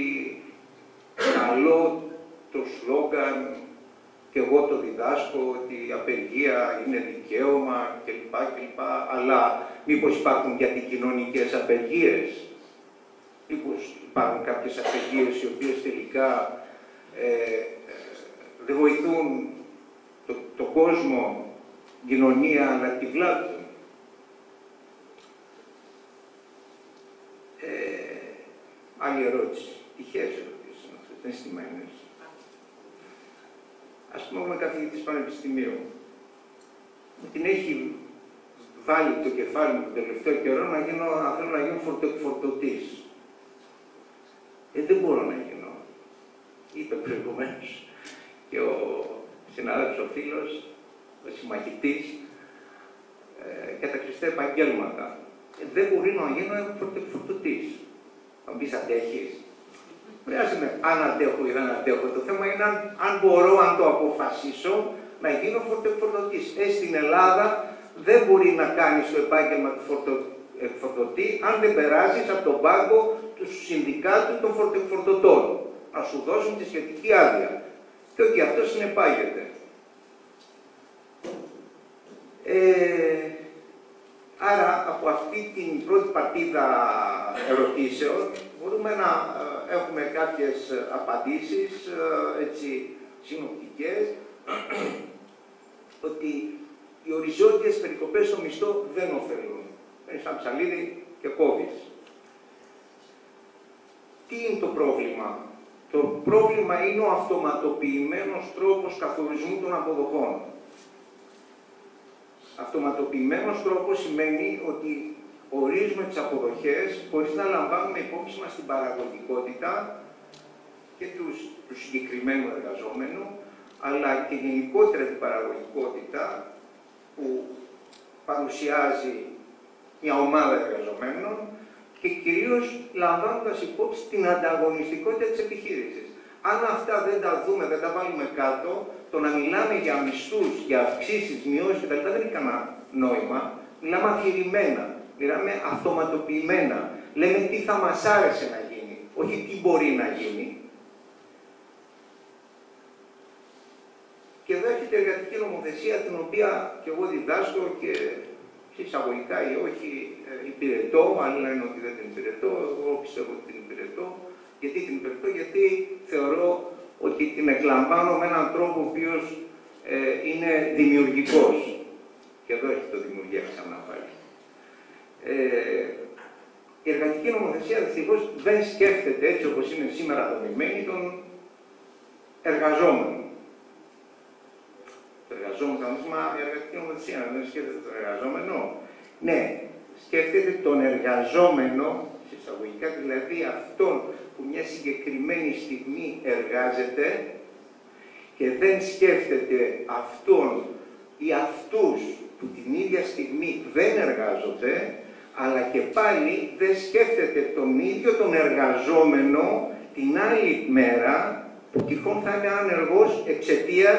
καλό το σλόγγαν και εγώ το διδάσκω, ότι η απεργία είναι δικαίωμα κλπ. κλπ. Αλλά μήπως υπάρχουν και αντικοινωνικές απεργίες? Μήπως υπάρχουν κάποιες απεργίες οι οποίες τελικά ε, δεν βοηθούν τον το κόσμο, την κοινωνία, αλλά τη βλάπτουν? Ε, άλλη ερώτηση. Τυχαίες ερωτήσεις είναι αυτές, δεν στημένες. Ας πούμε, είμαι καθηγητής πανεπιστημίου. Μου την έχει βάλει το κεφάλι μου τον τελευταίο καιρό να, γίνω, να θέλω να γίνω φορτοεκφορτωτής. Ε, δεν μπορώ να γίνω. Είπε προηγουμένως και ο συνάδελφος, ο φίλος, ο συμμαχητής, ε, για τα χρηστά επαγγέλματα. Ε, δεν μπορεί να γίνω φορτοεκφορτωτής. Θα μου πεις, αντέχεις? Χρειάζεται αν αντέχω ή δεν αντέχω. Το θέμα είναι αν, αν μπορώ, αν το αποφασίσω, να γίνω φορτοεκφορτωτής. Ε, στην Ελλάδα δεν μπορεί να κάνεις το επάγγελμα του φορτοεκφορτωτή αν δεν περάσεις από τον πάγκο του συνδικάτου των φορτοεκφορτωτών. Να σου δώσουν τη σχετική άδεια. Και ότι αυτό συνεπάγεται. Ε, άρα, από αυτή την πρώτη παρτίδα ερωτήσεων, μπορούμε να ε, έχουμε κάποιες απαντήσεις, ε, έτσι, συνοπτικές, ότι οι οριζόντιες περικοπές στο μισθό δεν ωφελούν. Είναι σαν ψαλίδι και κόβεις. Τι είναι το πρόβλημα? Το πρόβλημα είναι ο αυτοματοποιημένος τρόπος καθορισμού των αποδοχών. Αυτοματοποιημένος τρόπος σημαίνει ότι ορίζουμε τις αποδοχές χωρίς να λαμβάνουμε υπόψη μας την παραγωγικότητα και τους, του συγκεκριμένου εργαζόμενου, αλλά και γενικότερα την παραγωγικότητα που παρουσιάζει μια ομάδα εργαζομένων και κυρίως λαμβάνοντας υπόψη την ανταγωνιστικότητα της επιχείρησης. Αν αυτά δεν τα δούμε, δεν τα βάλουμε κάτω, το να μιλάμε για μισθούς, για αυξήσεις, μειώσεις κτλ. Δεν έχει κανένα νόημα. Μιλάμε αφηρημένα, μιλάμε αυτοματοποιημένα. Λέμε τι θα μας άρεσε να γίνει, όχι τι μπορεί να γίνει. Και εδώ έχετε εργατική νομοθεσία, την οποία και εγώ διδάσκω και εισαγωγικά ή όχι υπηρετώ, άλλοι λένε ότι δεν την υπηρετώ, εγώ πιστεύω ότι την υπηρετώ. Γιατί την υπηρετώ? Γιατί θεωρώ ότι την εκλαμβάνω με έναν τρόπο ο οποίος ε, είναι δημιουργικός. Και εδώ έχει το δημιουργία ξανά πάλι. Ε, η εργατική νομοθεσία δυστυχώς δεν σκέφτεται έτσι όπως είναι σήμερα δομημένη τον εργαζόμενο. Το εργαζόμενο θα μας η εργατική νομοθεσία δεν σκέφτεται τον εργαζόμενο. Ναι, σκέφτεται τον εργαζόμενο, εισαγωγικά δηλαδή αυτόν που μια συγκεκριμένη στιγμή εργάζεται και δεν σκέφτεται αυτόν ή αυτούς που την ίδια στιγμή δεν εργάζονται, αλλά και πάλι δεν σκέφτεται τον ίδιο τον εργαζόμενο την άλλη μέρα που τυχόν θα είναι άνεργος εξαιτίας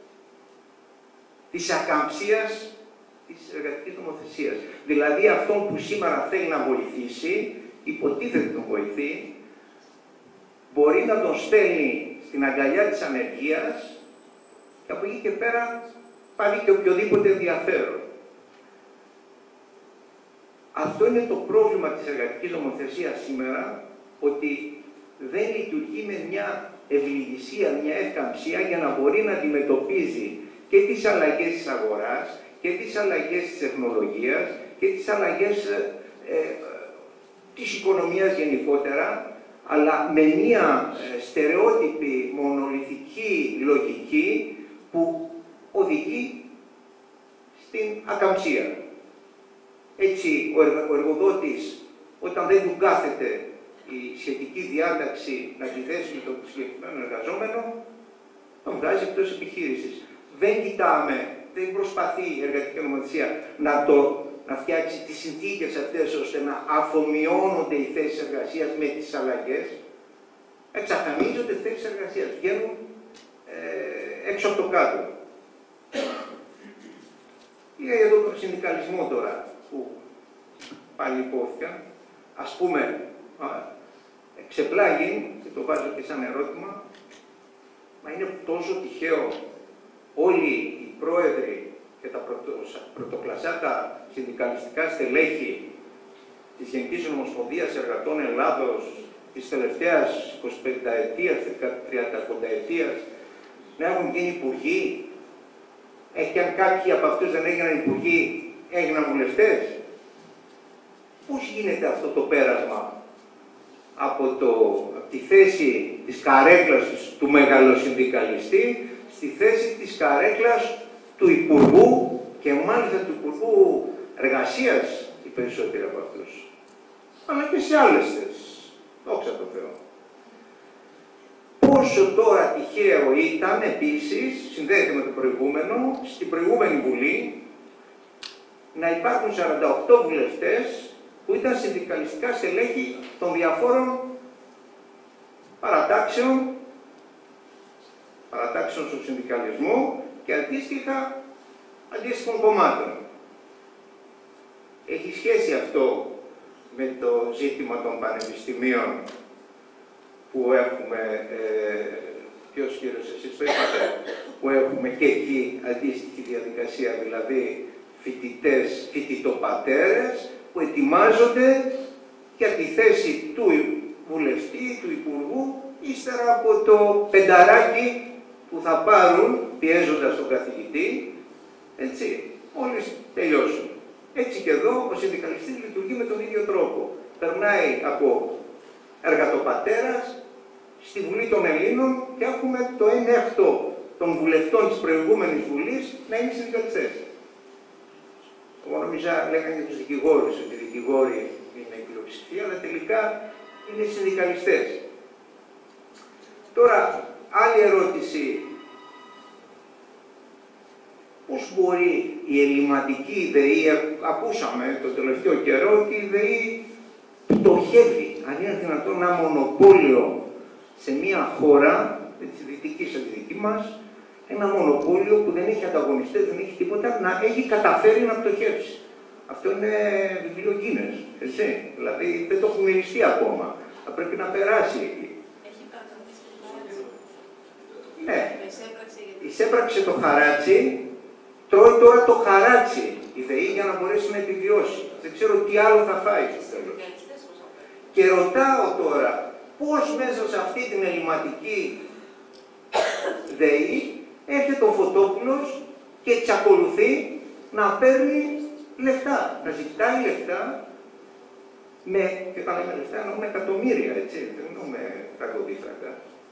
της ακαμψίας της εργατικής νομοθεσίας. Δηλαδή αυτόν που σήμερα θέλει να βοηθήσει, υποτίθεται τον βοηθεί, μπορεί να τον στέλνει στην αγκαλιά της ανεργίας και από εκεί και πέρα πάλι και οποιοδήποτε ενδιαφέρον. Αυτό είναι το πρόβλημα της εργατικής νομοθεσίας σήμερα, ότι δεν λειτουργεί με μια ευληγησία, μια ευκαμψία για να μπορεί να αντιμετωπίζει και τις αλλαγές της αγοράς και τις αλλαγές της τεχνολογίας και τις αλλαγές ε, ε, της οικονομίας γενικότερα, αλλά με μια ε, στερεότυπη, μονολυθική λογική που οδηγεί στην ακαμψία. Έτσι, ο, εργα, ο εργοδότης, όταν δεν του κάθεται η σχετική διάταξη να τη δέσει με τον συγκεκριμένο εργαζόμενο, τον βγάζει εκτός επιχείρησης. Δεν κοιτάμε, δεν προσπαθεί η εργατική νομοθεσία να, το, να φτιάξει τις συνθήκες αυτές ώστε να αφομοιώνονται οι θέσεις εργασίας με τις αλλαγές. Εξαφανίζονται οι θέσεις εργασίας, βγαίνουν ε, έξω από το κάτω. Λίγα για τον συνδικαλισμό τώρα, που πάλι υπόθηκαν. Ας πούμε, εξεπλάγει, και το βάζω και σαν ερώτημα, μα είναι τόσο τυχαίο όλοι οι πρόεδροι και τα πρωτοκλασσάτα συνδικαλιστικά στελέχη της Γενικής Ομοσπονδίας Εργατών Ελλάδος της τελευταίας εικοσιπενταετίας, τριανταετίας να έχουν γίνει υπουργοί, ε, και αν κάποιοι από αυτούς δεν έγιναν υπουργοί, έγιναν βουλευτές. Πώς γίνεται αυτό το πέρασμα από, το, από τη θέση της καρέκλας του μεγαλοσυνδικαλιστή στη θέση της καρέκλας του Υπουργού και μάλιστα του Υπουργού Εργασίας, οι περισσότεροι από αυτούς. Αλλά και σε άλλες θέσεις. Δόξα τω Θεώ. Πόσο τώρα τυχαίο ήταν επίσης, συνδέεται με το προηγούμενο, στην προηγούμενη Βουλή να υπάρχουν σαράντα οκτώ βουλευτές που ήταν συνδικαλιστικά στελέχη των διαφόρων παρατάξεων, παρατάξεων στον συνδικαλισμό και αντίστοιχα αντίστοιχων κομμάτων. Έχει σχέση αυτό με το ζήτημα των πανεπιστημίων που έχουμε, ε, ποιος κύριος εσείς το είπατε, που έχουμε και εκεί αντίστοιχη διαδικασία, δηλαδή φοιτητές, φοιτητοπατέρες, που ετοιμάζονται για τη θέση του βουλευτή, του υπουργού, ύστερα από το πενταράκι που θα πάρουν, πιέζοντας τον καθηγητή, έτσι, μόλις τελειώσουν. Έτσι και εδώ ο συνδικαλιστής λειτουργεί με τον ίδιο τρόπο. Περνάει από εργατοπατέρας στη Βουλή των Ελλήνων και έχουμε το ένα έκτο των βουλευτών της προηγούμενης Βουλής να είναι συνδικαλιστές. Εγώ νόμιζα, λέγανε για τους δικηγόρους, ότι οι δικηγόροι είναι η πλειοψηφία, αλλά τελικά είναι συνδικαλιστές. Τώρα, άλλη ερώτηση. Πώς μπορεί η ελληματική ΔΕΗ, ακούσαμε το τελευταίο καιρό ότι η ΔΕΗ πτωχεύει, αν είναι δυνατόν ένα μονοπόλιο σε μια χώρα, της δυτικής σαν τη δική μας, ένα μονοπόλιο που δεν έχει ανταγωνιστές, δεν έχει τίποτα, να έχει καταφέρει να πτωχεύσει. Αυτό είναι βιβλίο Guinness, έτσι. Δηλαδή δεν το έχουμε μυριστεί ακόμα. Θα πρέπει να περάσει εκεί. Έχει κατανοήσει το χαράτσι. Ναι. Εισέπραξε το χαράτσι, τρώει τώρα το χαράτσι η ΔΕΗ για να μπορέσει να επιβιώσει. Δεν ξέρω τι άλλο θα φάει στο τέλος. Και ρωτάω τώρα, πώς μέσα σε αυτή την ελληματική ΔΕΗ έρχεται ο Φωτόπουλος και εξακολουθεί να παίρνει λεφτά, να ζητάει λεφτά με, και όταν λέμε λεφτά εννοούμε εκατομμύρια, έτσι, δεν εννοούμε τραγωδίφραγκα.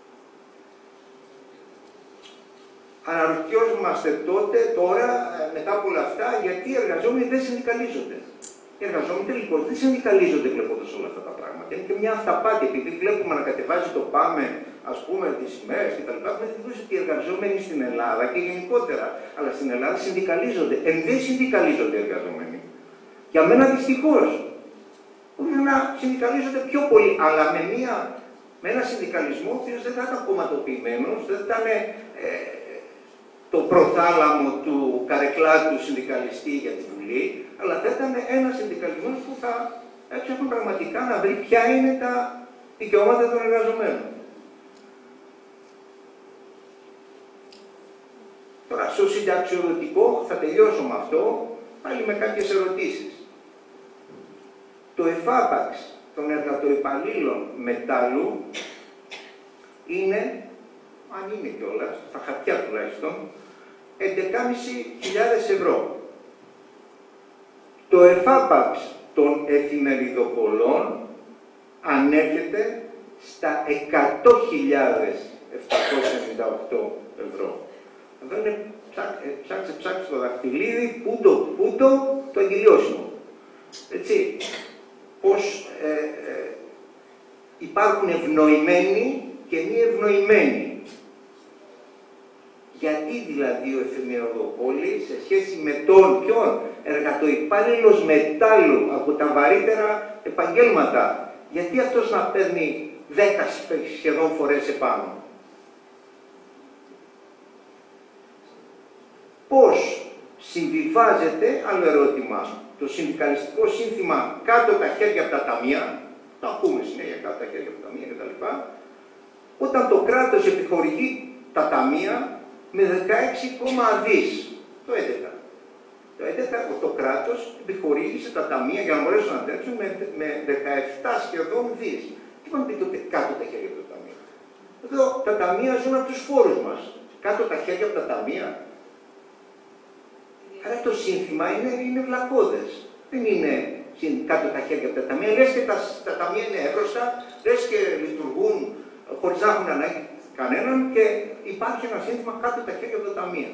Αναρωτιόμαστε τότε, τώρα, μετά από όλα αυτά, γιατί οι εργαζόμενοι δεν συνδικαλίζονται. Οι εργαζόμενοι τελικώς δεν συνδικαλίζονται βλέποντας όλα αυτά τα πράγματα. Είναι και μια αυταπάτη, επειδή βλέπουμε να κατεβάζει το ΠΑΜΕ, ας πούμε, τις ημέρες κτλ. Έχουμε την εντύπωση ότι οι εργαζόμενοι στην Ελλάδα και γενικότερα, αλλά στην Ελλάδα συνδικαλίζονται. Εν δεν συνδικαλίζονται οι εργαζόμενοι. Για μένα δυστυχώς. Μπορεί να συνδικαλίζονται πιο πολύ, αλλά με, μια, με ένα συνδικαλισμό ο οποίος δεν θα ήταν κομματοποιημένος, δεν θα ήταν ε, το προθάλαμο του καρεκλάτου συνδικαλιστή για τη Βουλή, αλλά θα ήταν ένα συνδικαλισμό που θα έψαχνε πραγματικά να βρει ποια είναι τα δικαιώματα των εργαζομένων. Τώρα, στο συνταξιοδοτικό, θα τελειώσω με αυτό, πάλι με κάποιες ερωτήσεις. Το εφάπαξ των εργατοϊπαλλήλων μετάλλου είναι, αν είναι κιόλας, στα χαρτιά τουλάχιστον, έντεκα χιλιάδες πεντακόσιες ευρώ. Το εφάπαξ των εφημεριδοπολών ανέρχεται στα εκατό χιλιάδες επτακόσια ενενήντα οκτώ ευρώ. Εδώ είναι ψάξε, ψάξε το δαχτυλίδι, πούτο, πούτο, το αγγελιώσιμο. Έτσι, πως ε, ε, υπάρχουν ευνοημένοι και μη ευνοημένοι. Γιατί δηλαδή ο εφημεριδοπόλης σε σχέση με τον ποιον εργατοϊπάλληλος μετάλλου από τα βαρύτερα επαγγέλματα, γιατί αυτός να παίρνει δέκα σχεδόν φορές επάνω. Πώς συμβιβάζεται, άλλο ερώτημα, το συνδικαλιστικό σύνθημα κάτω τα χέρια από τα ταμεία, το ακούμε συνέχεια κάτω τα χέρια από τα ταμεία κτλ. Όταν το κράτος επιχορηγεί τα ταμεία με δεκαέξι κόμμα δις, το έντεκα. Το έντεκα το κράτος επιχορήγησε τα ταμεία για να μπορέσουν να αντέξουν με, με δεκαεπτά σχεδόν δις. Τι είπαμε πείτε κάτω τα χέρια από τα ταμεία. Εδώ τα ταμεία ζουν από τους φόρους μας. Κάτω τα χέρια από τα ταμεία. Άρα το σύνθημα είναι, είναι βλακώδες. Δεν είναι κάτω τα χέρια από τα ταμεία. Λες και τα, τα ταμεία είναι εύρωστα, λες και λειτουργούν χωρίς να έχουν ανάγκη κανέναν και υπάρχει ένα σύνθημα κάτω τα χέρια από τα ταμεία.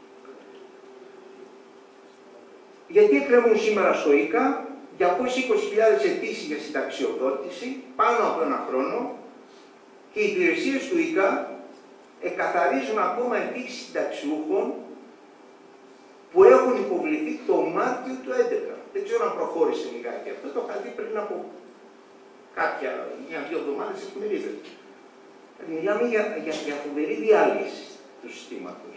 Γιατί εκκρεμούν σήμερα στο ΙΚΑ διακόσιες είκοσι χιλιάδες αιτήσεις για συνταξιοδότηση πάνω από ένα χρόνο και οι υπηρεσίες του ΙΚΑ εκαθαρίζουν ακόμα αιτήσεις συνταξιούχων που έχουν υποβληθεί το Μάρτιο του δύο χιλιάδες έντεκα. Δεν ξέρω αν προχώρησε λιγάκι αυτό, το είχα δει πριν από κάποια, μια-δύο εβδομάδες στις εφημερίδες. Μιλάμε για, για, για φοβερή διάλυση του συστήματος.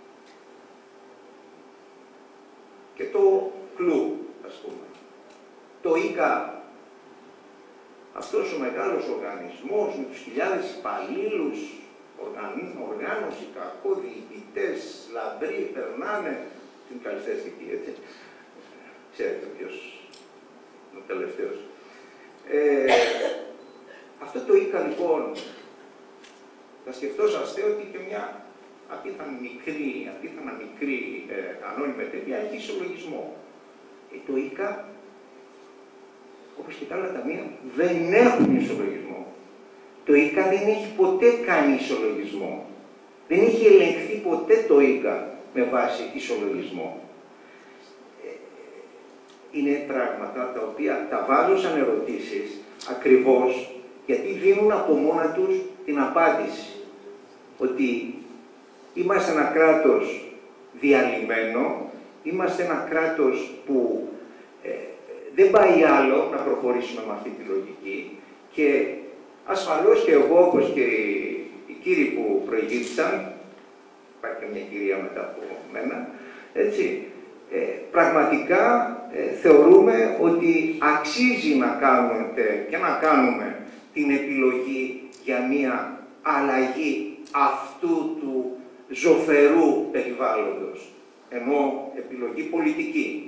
Και το κλου, ας πούμε. Το ΙΚΑ, αυτός ο μεγάλος οργανισμός με τους χιλιάδες υπαλλήλους, οργάνωση, κακό, διοικητές, λαμπροί, περνάνε, συνδικαλιστές εκεί, έτσι. Ξέρετε ποιος είναι ο τελευταίος. Ε, αυτό το ΙΚΑ, λοιπόν, θα σκεφτόσαστε ότι και μια απίθανα μικρή, απίθανα μικρή ε, ανώνυμη εταιρεία έχει ισολογισμό. Ε, το ΙΚΑ, όπως και τα άλλα ταμεία, δεν έχουν ισολογισμό. Το ΙΚΑ δεν έχει ποτέ κάνει ισολογισμό. Δεν έχει ελεγχθεί ποτέ το ΙΚΑ με βάση ισολογισμό. Ε, είναι πράγματα τα οποία τα βάζω σαν ερωτήσεις ακριβώς γιατί δίνουν από μόνα τους την απάντηση. Ότι είμαστε ένα κράτος διαλυμένο, είμαστε ένα κράτος που ε, δεν πάει άλλο να προχωρήσουμε με αυτή τη λογική και ασφαλώς και εγώ, όπως και οι, οι κύριοι που προηγήθησαν, υπάρχει και μια κυρία μετά από μένα, έτσι, ε, πραγματικά ε, θεωρούμε ότι αξίζει να κάνουμε και να κάνουμε την επιλογή για μια αλλαγή αυτού του ζωφερού περιβάλλοντος, ενώ επιλογή πολιτική.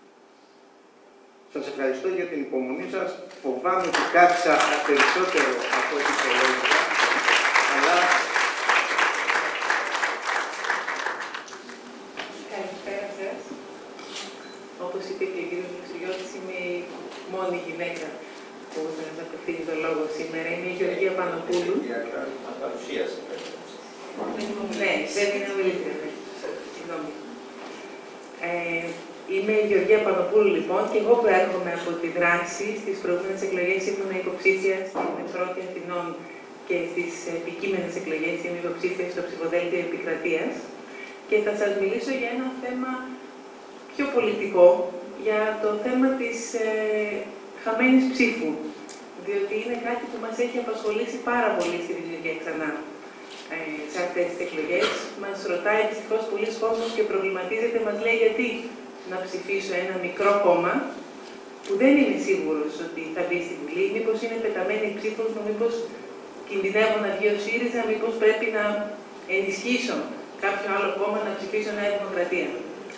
Σας ευχαριστώ για την υπομονή σας. Φοβάμαι ότι κάθισα περισσότερο από ό,τι υπολόγιζα, αλλά... Καλησπέρα σας. Όπως είπε και ο κύριος Μουσουλιώτης, είμαι η μόνη γυναίκα που θα σας απευθύνει το λόγο σήμερα. Είμαι η Γεωργία Πανοπούλου. Ναι, πρέπει να μιλήσετε. Συγγνώμη. Ε, είμαι η Γεωργία Πανοπούλου, λοιπόν, και εγώ προέρχομαι από τη δράση. Στις προηγούμενες εκλογές ήμουν υποψήφια στην πρώτη Αθηνών και στις επικείμενες εκλογές είμαι υποψήφια στο ψηφοδέλτιο επικρατείας. Και θα σας μιλήσω για ένα θέμα πιο πολιτικό, για το θέμα της ε, χαμένης ψήφου. Διότι είναι κάτι που μας έχει απασχολήσει πάρα πολύ στη Δημιουργία ξανά. Ε, σε αυτές τις εκλογές. Μας ρωτάει δυστυχώς πολλοί κόσμος και προβληματίζεται, μας λέει γιατί να ψηφίσω ένα μικρό κόμμα που δεν είμαι σίγουρος ότι θα μπει στη Βουλή, μήπως είναι πεταμένη η ψήφος μου, μήπως κινδυνεύω να βγει ο ΣΥΡΙΖΑ, μήπως πρέπει να ενισχύσω κάποιο άλλο κόμμα να ψηφίσω Νέα Δημοκρατία.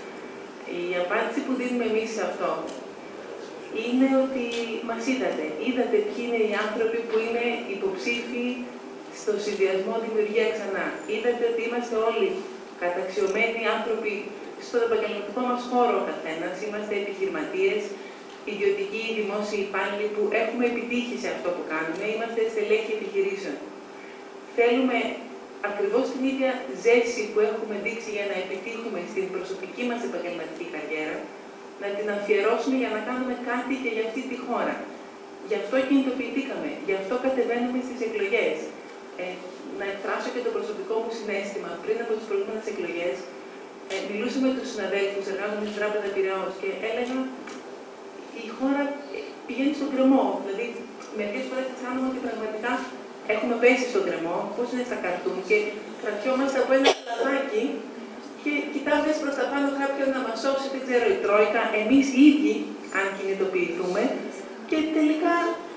Η απάντηση που δίνουμε εμείς σε αυτό είναι ότι μας είδατε. Είδατε ποιοι είναι οι άνθρωποι που είναι υποψήφοι στο συνδυασμό Δημιουργία Ξανά. Είδατε ότι είμαστε όλοι καταξιωμένοι άνθρωποι στον επαγγελματικό μας χώρο ο καθένας. Είμαστε επιχειρηματίες, ιδιωτικοί ή δημόσιοι υπάλληλοι που έχουμε επιτύχει σε αυτό που κάνουμε. Είμαστε στελέχοι επιχειρήσεων. Θέλουμε ακριβώς την ίδια ζέση που έχουμε δείξει για να επιτύχουμε στην προσωπική μας επαγγελματική καριέρα, να την αφιερώσουμε για να κάνουμε κάτι και για αυτή τη χώρα. Γι' αυτό κινητοποιηθήκαμε, γι' αυτό κατεβαίνουμε στις εκλογές. Ε, να εκφράσω και το προσωπικό μου συναίσθημα. Πριν από τις προηγούμενες εκλογές, ε, μιλούσα με τους συναδέλφους, εργάζομαι στην Τράπεζα Πειραιώς και έλεγα η χώρα πηγαίνει στον κρεμό. Δηλαδή, μερικές φορές αισθάνομαι ότι πραγματικά έχουμε πέσει στον κρεμό, πώς είναι στα καρτούν, και κρατιόμαστε από ένα κλαδάκι και κοιτάμε προς τα πάνω κάποιον να μας σώσει, δεν ξέρω, η Τρόικα, εμείς οι ίδιοι, αν κινητοποιηθούμε, και τελικά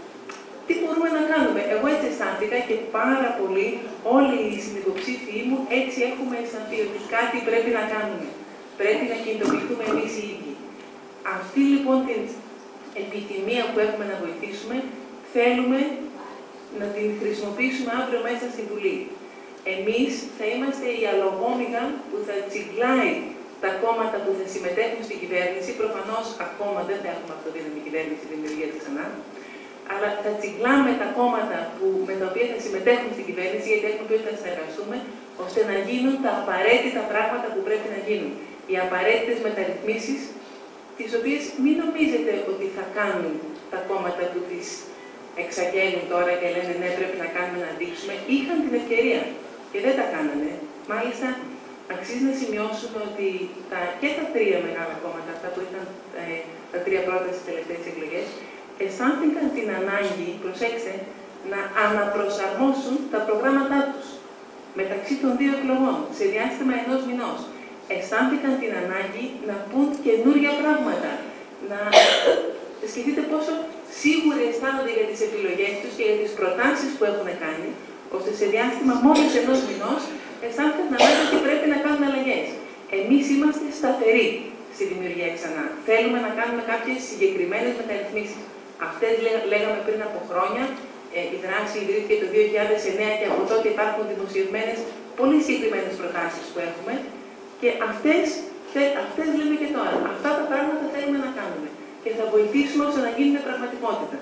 τι μπορούμε να κάνουμε. Εγώ έτσι αισθάνθηκα και πάρα πολύ όλοι οι συνυποψήφοι μου έτσι έχουμε αισθανθεί ότι κάτι πρέπει να κάνουμε. Πρέπει να κινητοποιηθούμε εμείς οι ίδιοι. Αυτή λοιπόν την επιθυμία που έχουμε να βοηθήσουμε, θέλουμε να την χρησιμοποιήσουμε αύριο μέσα στη Βουλή. Εμείς θα είμαστε η αλογόμηδα που θα τσιγκλάει τα κόμματα που θα συμμετέχουν στην κυβέρνηση. Προφανώς ακόμα δεν θα έχουμε αυτοδύναμη κυβέρνηση Δημιουργία Ξανά. Αλλά θα τσιγκλάμε τα κόμματα που, με τα οποία θα συμμετέχουν στην κυβέρνηση, γιατί έχουμε πει ότι θα συνεργαστούμε, ώστε να γίνουν τα απαραίτητα πράγματα που πρέπει να γίνουν. Οι απαραίτητες μεταρρυθμίσεις, τις οποίες μην νομίζετε ότι θα κάνουν τα κόμματα που τις εξαγγέλνουν τώρα και λένε ναι, πρέπει να κάνουμε να δείξουμε. Είχαν την ευκαιρία και δεν τα κάνανε. Μάλιστα, αξίζει να σημειώσουμε ότι τα, και τα τρία μεγάλα κόμματα, αυτά που ήταν ε, τα τρία πρώτα στις τελευταίες εκλογές, αισθάνθηκαν την ανάγκη, προσέξτε, να αναπροσαρμόσουν τα προγράμματά τους μεταξύ των δύο εκλογών, σε διάστημα ενός μηνός. Αισθάνθηκαν την ανάγκη να πούν καινούργια πράγματα. Να σκεφτείτε πόσο σίγουροι αισθάνονται για τις επιλογές τους και για τις προτάσεις που έχουν κάνει, ώστε σε διάστημα μόλις ενός μηνός αισθάνθηκαν την ανάγκη ότι πρέπει να κάνουν αλλαγές. Εμείς είμαστε σταθεροί στη Δημιουργία Ξανά. Θέλουμε να κάνουμε κάποιες συγκεκριμένες μεταρρυθμίσεις. Αυτές λέγαμε πριν από χρόνια. Ε, η δράση ιδρύθηκε το δύο χιλιάδες εννέα και από τότε υπάρχουν δημοσιευμένες πολύ συγκεκριμένες προτάσεις που έχουμε. Και αυτές, αυτές λέμε και τώρα. Αυτά τα πράγματα θέλουμε να κάνουμε. Και θα βοηθήσουμε ώστε να γίνουν πραγματικότητα.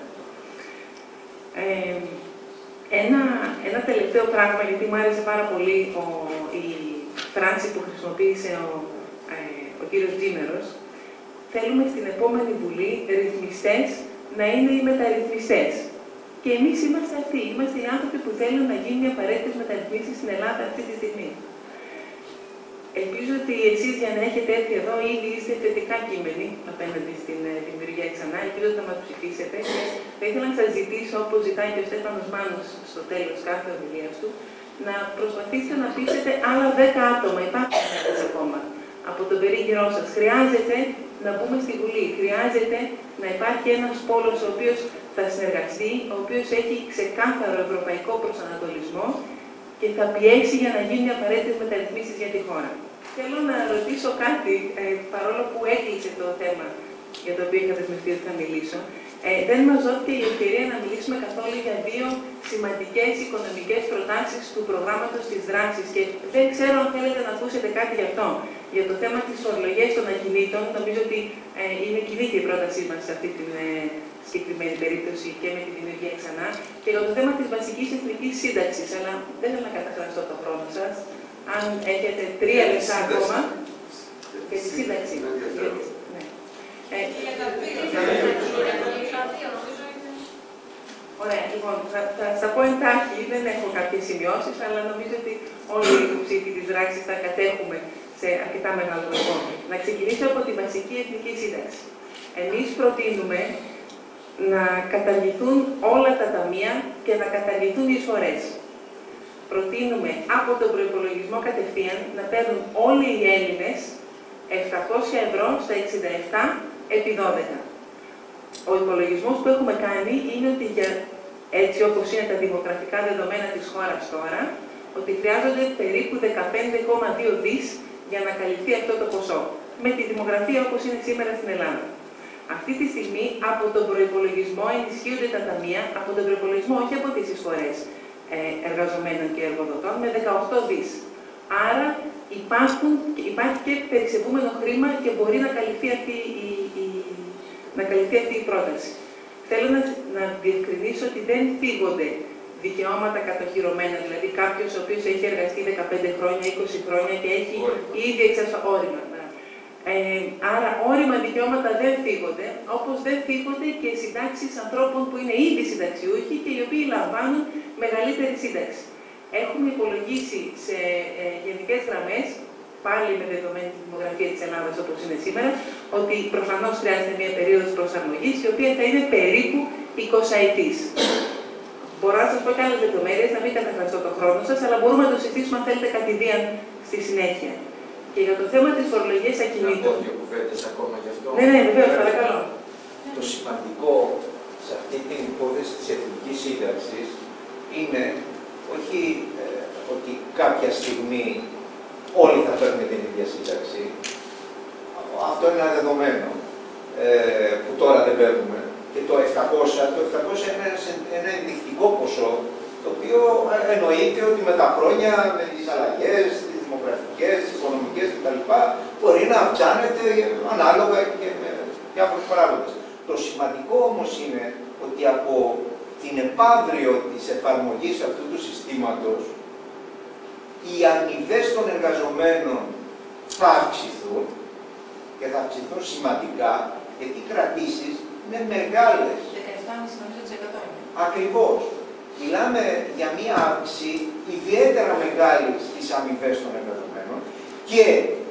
Ε, ένα, ένα τελευταίο πράγμα, γιατί μου άρεσε πάρα πολύ ο, η φράση που χρησιμοποίησε ο, ε, ο κύριος Τζίμερος. Θέλουμε στην επόμενη Βουλή ρυθμιστές να είναι οι μεταρρυθμιστές. Και εμείς είμαστε αυτοί. Είμαστε οι άνθρωποι που θέλουν να γίνουν οι απαραίτητες μεταρρυθμίσεις στην Ελλάδα αυτή τη στιγμή. Ελπίζω ότι εσείς, για να έχετε έρθει εδώ, ήδη είστε θετικά κείμενοι απέναντι στην uh, Δημιουργία Ξανά. Ελπίζω ότι θα μας ψηφίσετε. Θα ήθελα να σας ζητήσω, όπως ζητάει και ο Στέφανος Μάνος στο τέλος κάθε ομιλίας του, να προσπαθήσετε να πείσετε άλλα δέκα άτομα. Υπάρχουν άλλες ακόμα από τον περίγυρό σας. Χρειάζεται να μπούμε στη Βουλή. Χρειάζεται να υπάρχει ένας πόλος ο οποίος θα συνεργαστεί, ο οποίος έχει ξεκάθαρο ευρωπαϊκό προσανατολισμό και θα πιέσει για να γίνουν οι απαραίτητες μεταρρυθμίσεις για τη χώρα. Θέλω να ρωτήσω κάτι, ε, παρόλο που έκλεισε το θέμα για το οποίο είχα δεσμευτεί ότι θα μιλήσω, ε, δεν μας δόθηκε η ευκαιρία να μιλήσουμε καθόλου για δύο σημαντικές οικονομικές προτάσεις του προγράμματος της δράσης. Και δεν ξέρω αν θέλετε να ακούσετε κάτι γι' αυτό. Για το θέμα της φορολογίας των ακινήτων, νομίζω ότι ε, είναι κοινή και η πρότασή μας σε αυτή την ε, συγκεκριμένη περίπτωση και με τη δημιουργία ξανά. Και για το θέμα της βασικής εθνικής σύνταξης. Αλλά δεν θέλω να καταχραστώ το χρόνο σας. Αν έχετε τρία λεπτά ακόμα. Και τη σύνταξη. Ωραία, λοιπόν, θα, θα στα πω εντάχει, δεν έχω κάποιες σημειώσεις, αλλά νομίζω ότι όλοι οι υποψήφοι της δράσης θα κατέχουμε σε αρκετά μεγάλο βαθμό. Να ξεκινήσω από τη βασική εθνική σύνταξη. Εμείς προτείνουμε να καταργηθούν όλα τα ταμεία και να καταργηθούν οι εισφορές. Προτείνουμε από τον προϋπολογισμό κατευθείαν να παίρνουν όλοι οι Έλληνες επτακόσια ευρώ στα εξήντα επτά επί δώδεκα. Ο υπολογισμός που έχουμε κάνει είναι ότι για, έτσι όπως είναι τα δημογραφικά δεδομένα της χώρας τώρα, ότι χρειάζονται περίπου δεκαπέντε κόμμα δύο δις για να καλυφθεί αυτό το ποσό, με τη δημογραφία όπως είναι σήμερα στην Ελλάδα. Αυτή τη στιγμή από τον προϋπολογισμό ενισχύονται τα ταμεία, από τον προϋπολογισμό, όχι από τις εισφορές ε, εργαζομένων και εργοδοτών, με δεκαοκτώ δις. Άρα υπάρχουν, υπάρχει και περισσευούμενο χρήμα και μπορεί να καλυφθεί αυτή η, η, να καλυφθεί αυτή η πρόταση. Θέλω να, να διευκρινίσω ότι δεν θίγονται δικαιώματα κατοχυρωμένα, δηλαδή κάποιος ο οποίος έχει εργαστεί δεκαπέντε χρόνια, είκοσι χρόνια και έχει ήδη εξασφαλίσει. Ε, άρα, όριμα δικαιώματα δεν θίγονται, όπως δεν θίγονται και συντάξεις ανθρώπων που είναι ήδη συνταξιούχοι και οι οποίοι λαμβάνουν μεγαλύτερη σύνταξη. Έχουμε υπολογίσει σε ε, γενικές γραμμές, πάλι με δεδομένη τη δημογραφία της Ελλάδας όπως είναι σήμερα, ότι προφανώς χρειάζεται μια περίοδος προσαρμογής, η οποία θα είναι περίπου εικοσαετής. Μπορώ να σας πω και άλλες λεπτομέρειες, να μην καταχραστώ το χρόνο σας, αλλά μπορούμε να το συζητήσουμε αν θέλετε κατηδίαν στη συνέχεια. Και για το θέμα της φορολογίας ακινήτων. Να πω δύο κουβέντες ακόμα γι' αυτό. Ναι, ναι, βεβαίως, παρακαλώ. Το σημαντικό σε αυτή την υπόθεση της εθνικής σύνταξης είναι όχι ε, ότι κάποια στιγμή όλοι θα παίρνουν την ίδια σύνταξη. Αυτό είναι ένα δεδομένο ε, που τώρα δεν παίρνουμε. Και το επτακόσια, το επτακόσια είναι ένα ενδεικτικό ποσό, το οποίο εννοείται ότι με τα χρόνια, με τις αλλαγές, τις δημογραφικές, τις οικονομικές κτλ. Μπορεί να αυξάνεται ανάλογα και με διάφορους παράγοντες. Το σημαντικό όμως είναι ότι από την επαύριο της εφαρμογής αυτού του συστήματος, οι αμοιβές των εργαζομένων θα αυξηθούν και θα αυξηθούν σημαντικά, γιατί οι κρατήσεις είναι μεγάλες. δεκαεπτά κόμμα πέντε τοις εκατό. Ακριβώς. Μιλάμε για μία αύξηση ιδιαίτερα μεγάλη στις αμοιβές των εργαζομένων και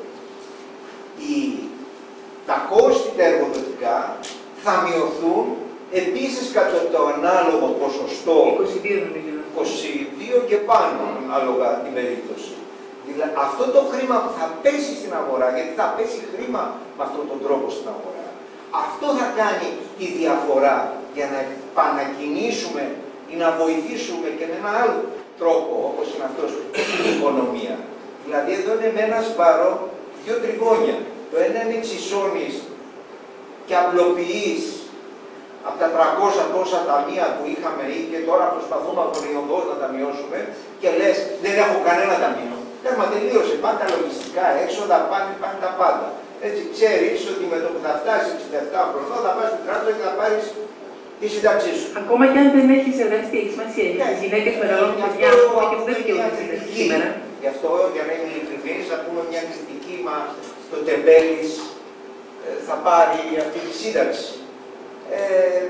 οι, τα κόστη τα εργοδοτικά θα μειωθούν επίσης κατά το ανάλογο ποσοστό είκοσι δύο, νομίζω. είκοσι δύο και πάνω, ανάλογα την περίπτωση. Δηλαδή, αυτό το χρήμα που θα πέσει στην αγορά, γιατί θα πέσει χρήμα με αυτόν τον τρόπο στην αγορά, αυτό θα κάνει τη διαφορά για να επανακινήσουμε ή να βοηθήσουμε και με έναν άλλο τρόπο, όπως είναι αυτός, την οικονομία. Δηλαδή, εδώ είναι με ένα σπάρο δύο τριγώνια. Το ένα είναι εξισώνεις και απλοποιείς από τα τριακόσια τόσα ταμεία που είχαμε ή και τώρα προσπαθούμε από ριοδός να τα μειώσουμε και λες δεν έχω κανένα ταμείο. Τέρμα τελείωσε, πάνε τα λογιστικά έξοδα, πάνε, πάνε τα πάντα. Έτσι ξέρεις ότι με το που θα φτάσει εξήντα επτά χρονών θα πας στην τράπεζα και θα πάρεις τη σύνταξή σου. Ακόμα και αν δεν έχεις εργαστεί, έχει σημασία. Για τις γυναίκες μεγαλώνουν παιδιά, ακόμα και που δεν δικαιούνται σύνταξη σήμερα. Γι' αυτό, για να είμαι ειλικρινής, θα πούμε μια κριτική μα το Τεμπέλης ε, θα πάρει αυτή τη σύνταξη. Ε,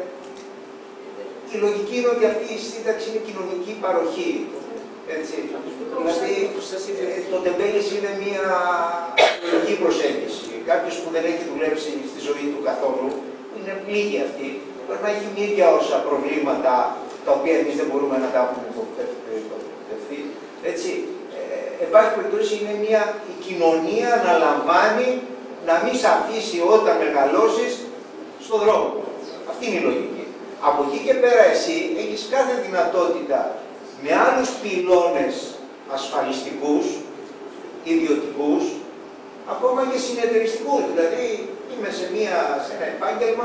η λογική είναι ότι αυτή η σύνταξη είναι κοινωνική παροχή. Έτσι. Δηλαδή, ε, το Τεμπέλης είναι μια λογική προσέγγιση. Κάποιος που δεν έχει δουλέψει στη ζωή του καθόλου, είναι πλήγη αυτή, μπορεί να έχει μύρια όσα προβλήματα τα οποία εμείς δεν μπορούμε να τα έχουμε υποπτευθεί. Έτσι. Ε, εν πάση περιπτώσει, είναι μια η κοινωνία να λαμβάνει, να μην σε αφήσει όταν μεγαλώσεις στον δρόμο. Αυτή είναι η λογική. Από εκεί και πέρα εσύ έχεις κάθε δυνατότητα με άλλους πυλώνες ασφαλιστικούς, ιδιωτικούς, ακόμα και συνεταιριστικούς. Δηλαδή είμαι σε, μια, σε ένα επάγγελμα,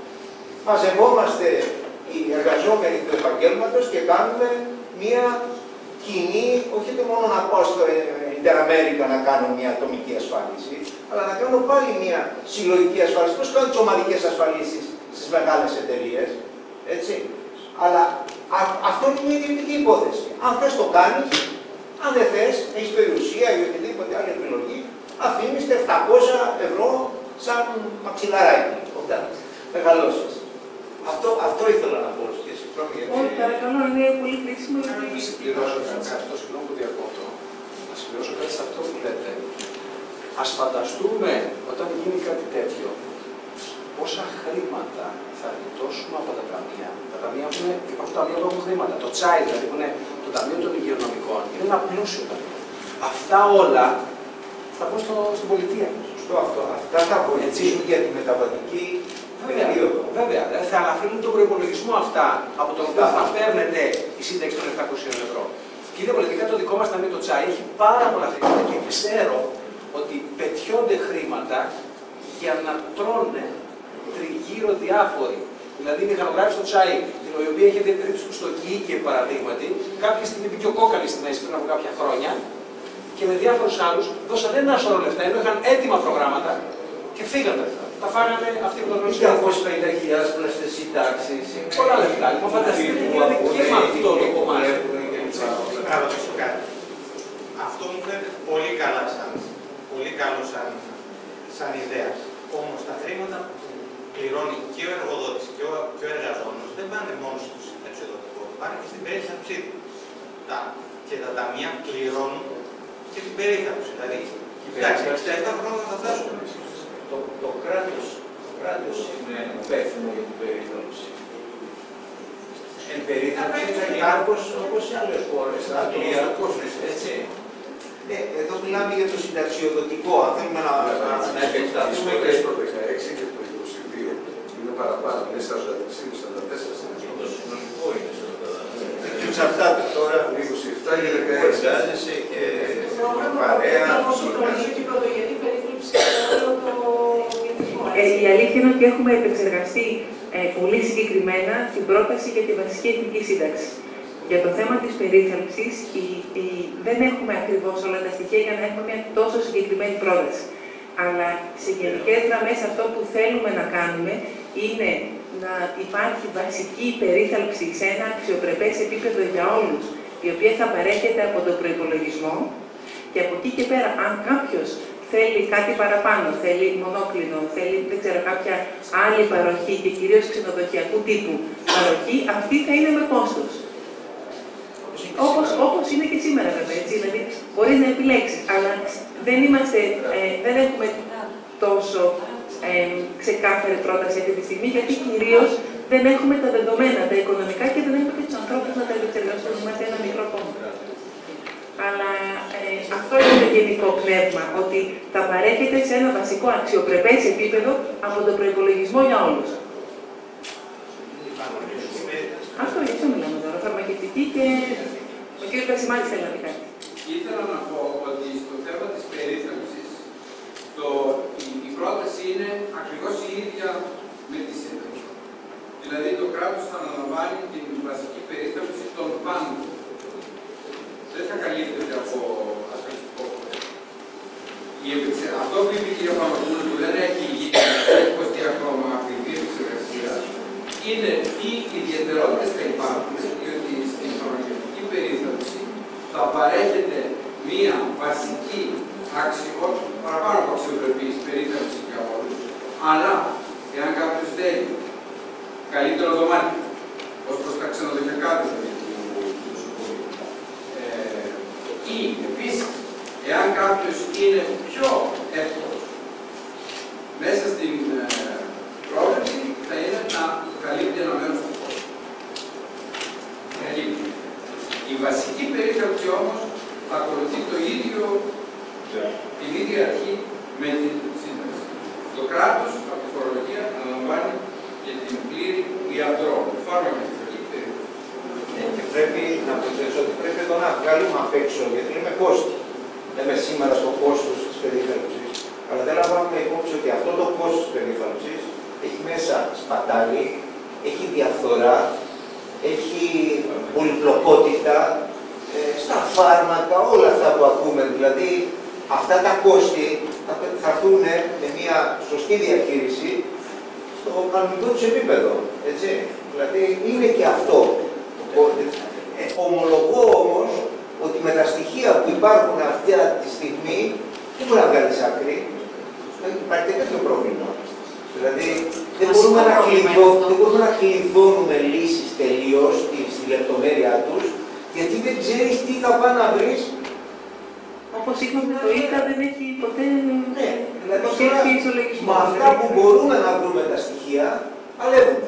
μαζευόμαστε οι εργαζόμενοι του επαγγέλματος και κάνουμε μια κοινή, όχι μόνο να πάω στο Interamerica να κάνω μια ατομική ασφάλιση, αλλά να κάνω πάλι μια συλλογική ασφάλιση. Πώς κάνουν τις ομαδικές ασφαλίσεις στις μεγάλες εταιρείες, έτσι. Αλλά α, αυτό είναι μια ιδιωτική υπόθεση. Αν θες το κάνεις, αν δεν θες, έχεις περιουσία ή οτιδήποτε άλλη επιλογή, αφήνεις επτακόσια ευρώ σαν μαξιλαράκι. Όταν μεγαλώσεις. Αυτό, αυτό ήθελα να πω. Και συγγνώμη γιατί. Όχι, παρακαλώ, είναι πολύ χρήσιμο. Να συμπληρώσω κάτι σε αυτό, συγγνώμη που διακόπτω. Να συμπληρώσω κάτι σε αυτό που λέτε. Ας φανταστούμε όταν γίνει κάτι τέτοιο, πόσα χρήματα θα γλιτώσουμε από τα ταμεία. Τα ταμεία έχουν, υπάρχουν ταμεία που έχουν χρήματα. Το τσάι, δηλαδή που είναι το Ταμείο των Υγειονομικών, είναι ένα πλούσιο ταμείο. Αυτά όλα θα πούν στο, στην πολιτεία. Σωστό αυτό. Αυτά θα βοηθήσουν για τη μεταβατική περίοδο. Βέβαια, θα αναφέρουν τον προϋπολογισμό αυτά από τον οποίο θα παίρνετε η σύνταξη των επτακόσιων ευρώ. Κύριε πολιτικά, το δικό μας ταμείο το τσάι έχει πάρα πολλά χρήματα και ξέρω ότι πετιώνται χρήματα για να τρώνε τριγύρω διάφοροι. Δηλαδή, η μηχανογράφη στο τσάι, την οποία έχει διατηρήσει στο Κιίκε παραδείγματι, κάποια στιγμή μπήκε ο Κόκαλης στη μέση πριν από κάποια χρόνια και με διάφορους άλλους δώσαν ένα σωρό λεφτά, ενώ είχαν έτοιμα προγράμματα και φύγαν τα λεφτά. Τα φάγανε αυτοί που το γνωρίζουν. διακόσιες πενήντα χιλιάδες πλαστές συντάξεις. Πολλά λεφτά. Λοιπόν, φανταστείτε τι είναι και με αυτό το κομμάτι. Να ρωτήσω κάτι. Αυτό μου φαίνεται πολύ καλά σαν, πολύ καλό σαν, σαν ιδέα. Όμως τα χρήματα που πληρώνει και ο εργοδότης και ο, και ο εργαζόμενος δεν πάνε μόνο στο συνταξιοδοτικό, πάνε και στην περίθαλψή του. Τα, και τα ταμεία πληρώνουν και την περίθαλψη. Δηλαδή, εντάξει, εξήντα επτά χρόνια θα φτάσουμε. Το, το, κράτος, το κράτος είναι υπεύθυνο για την περίθαλψη. Εν περίθαλψη είναι κάρπος όπως σε άλλες χώρες. Έτσι. Ναι, εδώ μιλάμε για το συνταξιοδοτικό. Αν θέλουμε να, να επεκταθούμε και το δεκαέξι και το είκοσι δύο είναι παραπάνω. Είναι στα σαράντα τέσσερα το συνολικό είναι και εξαρτάται τώρα είκοσι επτά και δεκαέξι. Εργάζεσαι και παρέα. Ε, η αλήθεια είναι ότι έχουμε επεξεργαστεί ε, πολύ συγκεκριμένα την πρόταση για τη βασική εθνική σύνταξη. Για το θέμα της περίθαλψης, η, η, δεν έχουμε ακριβώς όλα τα στοιχεία για να έχουμε μια τόσο συγκεκριμένη πρόταση. Αλλά σε γενικές γραμμές αυτό που θέλουμε να κάνουμε είναι να υπάρχει βασική περίθαλψη σε ένα αξιοπρεπές επίπεδο για όλους, η οποία θα παρέχεται από τον προϋπολογισμό και από εκεί και πέρα, αν κάποιος θέλει κάτι παραπάνω, θέλει μονόκλινο, θέλει δεν ξέρω, κάποια άλλη παροχή και κυρίως ξενοδοχειακού τύπου παροχή, αυτή θα είναι με κόστος. Όπως, όπως είναι και σήμερα βέβαια, έτσι, δηλαδή μπορείς να επιλέξεις, αλλά δεν, είμαστε, ε, δεν έχουμε τόσο ε, ξεκάθαρη πρόταση αυτή τη στιγμή, γιατί κυρίως δεν έχουμε τα δεδομένα, τα οικονομικά και δεν έχουμε και τους ανθρώπους να τα επεξεργαστούμε. Είμαστε ένα μικρό κόμμα. Αλλά ε, αυτό είναι το γενικό πνεύμα, ότι θα παρέχεται σε ένα βασικό αξιοπρεπές επίπεδο από τον προϋπολογισμό για όλους. Αυτό είναι, αυτό μιλάμε τώρα, φαρμακευτική και ο κ. Κασιμάδης θέλει να πει κάτι. Ήθελα να πω ότι στο θέμα της περίθαλψης, το, η, η πρόταση είναι ακριβώς η ίδια με τη σύνταξη. Δηλαδή το κράτος θα αναλαμβάνει την βασική περίθαλψη των πάντων. Δεν θα καλύπτεται από ασφαλιστικό φορέα. Αυτό που είπε η κυρία Παπαδοπούλου που δεν έχει είκοσι ακόμα ακριβή επεξεργασία είναι τι ιδιαιτερότητες θα υπάρχουν, διότι στην φαρμακευτική περίθαλψη θα παρέχεται μία βασική αξιο, παραπάνω από αξιοπρεπής περίθαλψη για όλους, αλλά εάν κάποιος θέλει καλύτερο δωμάτιο, ως προς τα ξενοδοχειακά δηλαδή του νοσοκομείου, ε, ή επίσης, εάν κάποιος είναι πιο εύκολος μέσα στην ε, πρόβλεψη, θα είναι να καλύπτει ένα μέρος του κόσμου. Η βασική περίθαλψη όμως ακολουθεί το ίδιο, την ίδια αρχή με την σύνταξη. Το κράτος από τη φορολογία αναλαμβάνει για την πλήρη ιατρό, φαρμακευτική περίθαλψη. Και πρέπει να προσθέσω ότι πρέπει εδώ να βγάλουμε απ' έξω, γιατί λέμε κόστη. Λέμε σήμερα στο κόστος της περίθαλψης Αλλά δεν λαμβάνουμε υπόψη ότι αυτό το κόστος περίφαρμψης έχει μέσα σπατάλη, έχει διαφθορά, έχει πολυπλοκότητα ε, στα φάρμακα, όλα αυτά που ακούμε. Δηλαδή, αυτά τα κόστη θα έρθουν με μια σωστή διαχείριση στο κανονικό τους επίπεδο. Έτσι. Δηλαδή, είναι και αυτό. Ε, ομολογώ όμως ότι με τα στοιχεία που υπάρχουν αυτή τη στιγμή δεν μπορεί να βγάλει άκρη. Υπάρχει τέτοιο πρόβλημα. Δηλαδή, δεν μπορούμε, να κλειδώ, δεν μπορούμε να κλειδώνουμε λύσεις τελείως στη, στη λεπτομέρειά τους, γιατί δεν ξέρεις τι θα πάει να βρεις. Όπως είπαμε, το ΙΚΑ δεν έχει ποτέ ναι, δηλαδή, ισολογισμό. Με αυτά που μπορούμε να βρούμε τα στοιχεία, παλεύουμε.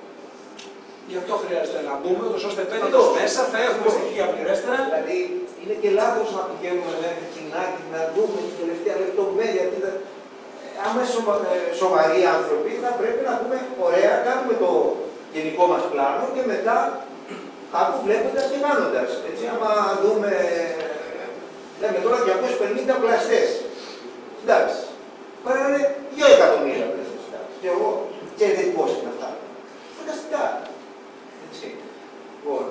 Γι' αυτό χρειάζεται να μπούμε, ώστε πέντε μέσα θα έχουμε στοιχεία πληρέστερα. Δηλαδή, είναι και λάθος να πηγαίνουμε μέχρι κοινά και να δούμε την τελευταία λεπτομέρεια. Άμα σοβαροί άνθρωποι, θα πρέπει να πούμε: ωραία, κάνουμε το γενικό μας πλάνο και μετά κάπου βλέποντας και κάνοντας. Έτσι, άμα δούμε. Λέμε τώρα διακόσιους πενήντα πλαστές. Εντάξει. Πέρανε δύο εκατομμύρια πλαστές. Και εγώ, και δεν πώς είναι αυτά. Φανταστικά. Έτσι. Λοιπόν.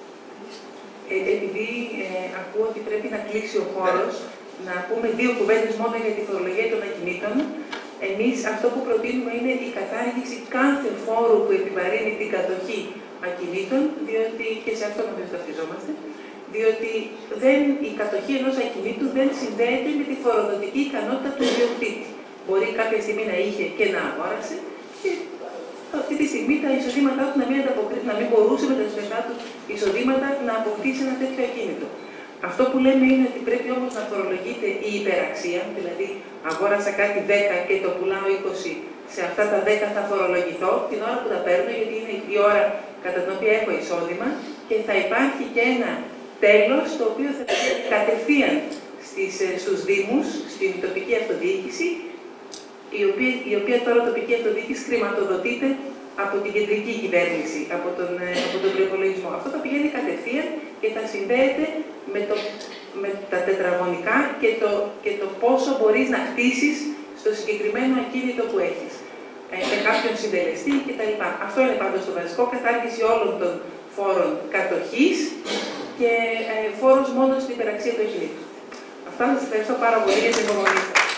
Ε, επειδή ε, ακούω ότι πρέπει να κλείσει ο χώρος, να πούμε δύο κουβέντες μόνο για τη φορολογία των ακινήτων. Εμείς αυτό που προτείνουμε είναι η κατάργηση κάθε φόρου που επιβαρύνει την κατοχή ακινήτων, διότι και σε αυτό νομίζω ταυτιζόμαστε, διότι δεν, η κατοχή ενός ακινήτου δεν συνδέεται με τη φοροδοτική ικανότητα του ιδιοκτήτη. Μπορεί κάποια στιγμή να είχε και να αγόρασε, και αυτή τη στιγμή τα εισοδήματά του να μην, να μην μπορούσε με τα σωστά του εισοδήματα να αποκτήσει ένα τέτοιο ακίνητο. Αυτό που λέμε είναι ότι πρέπει όμως να φορολογείται η υπεραξία, δηλαδή αγόρασα κάτι δέκα και το πουλάω είκοσι, σε αυτά τα δέκα θα φορολογηθώ την ώρα που τα παίρνω, γιατί είναι η ώρα κατά την οποία έχω εισόδημα, και θα υπάρχει και ένα τέλος το οποίο θα πηγαίνει κατευθείαν στις, στους Δήμους, στην τοπική αυτοδιοίκηση, η οποία, η οποία τώρα τοπική αυτοδιοίκηση χρηματοδοτείται από την κεντρική κυβέρνηση, από τον, από τον προϋπολογισμό. Αυτό θα πηγαίνει κατευθείαν και θα συνδέεται με, το, με τα τετραγωνικά και το, και το πόσο μπορείς να χτίσεις στο συγκεκριμένο ακίνητο που έχεις. Ε, με κάποιον συντελεστή κτλ. Αυτό είναι πάντως το βασικό, κατάργηση όλων των φόρων κατοχής και ε, φόρος μόνο στην υπεραξία του ακινήτου. Αυτά, σας ευχαριστώ πάρα πολύ για την υπομονή σας.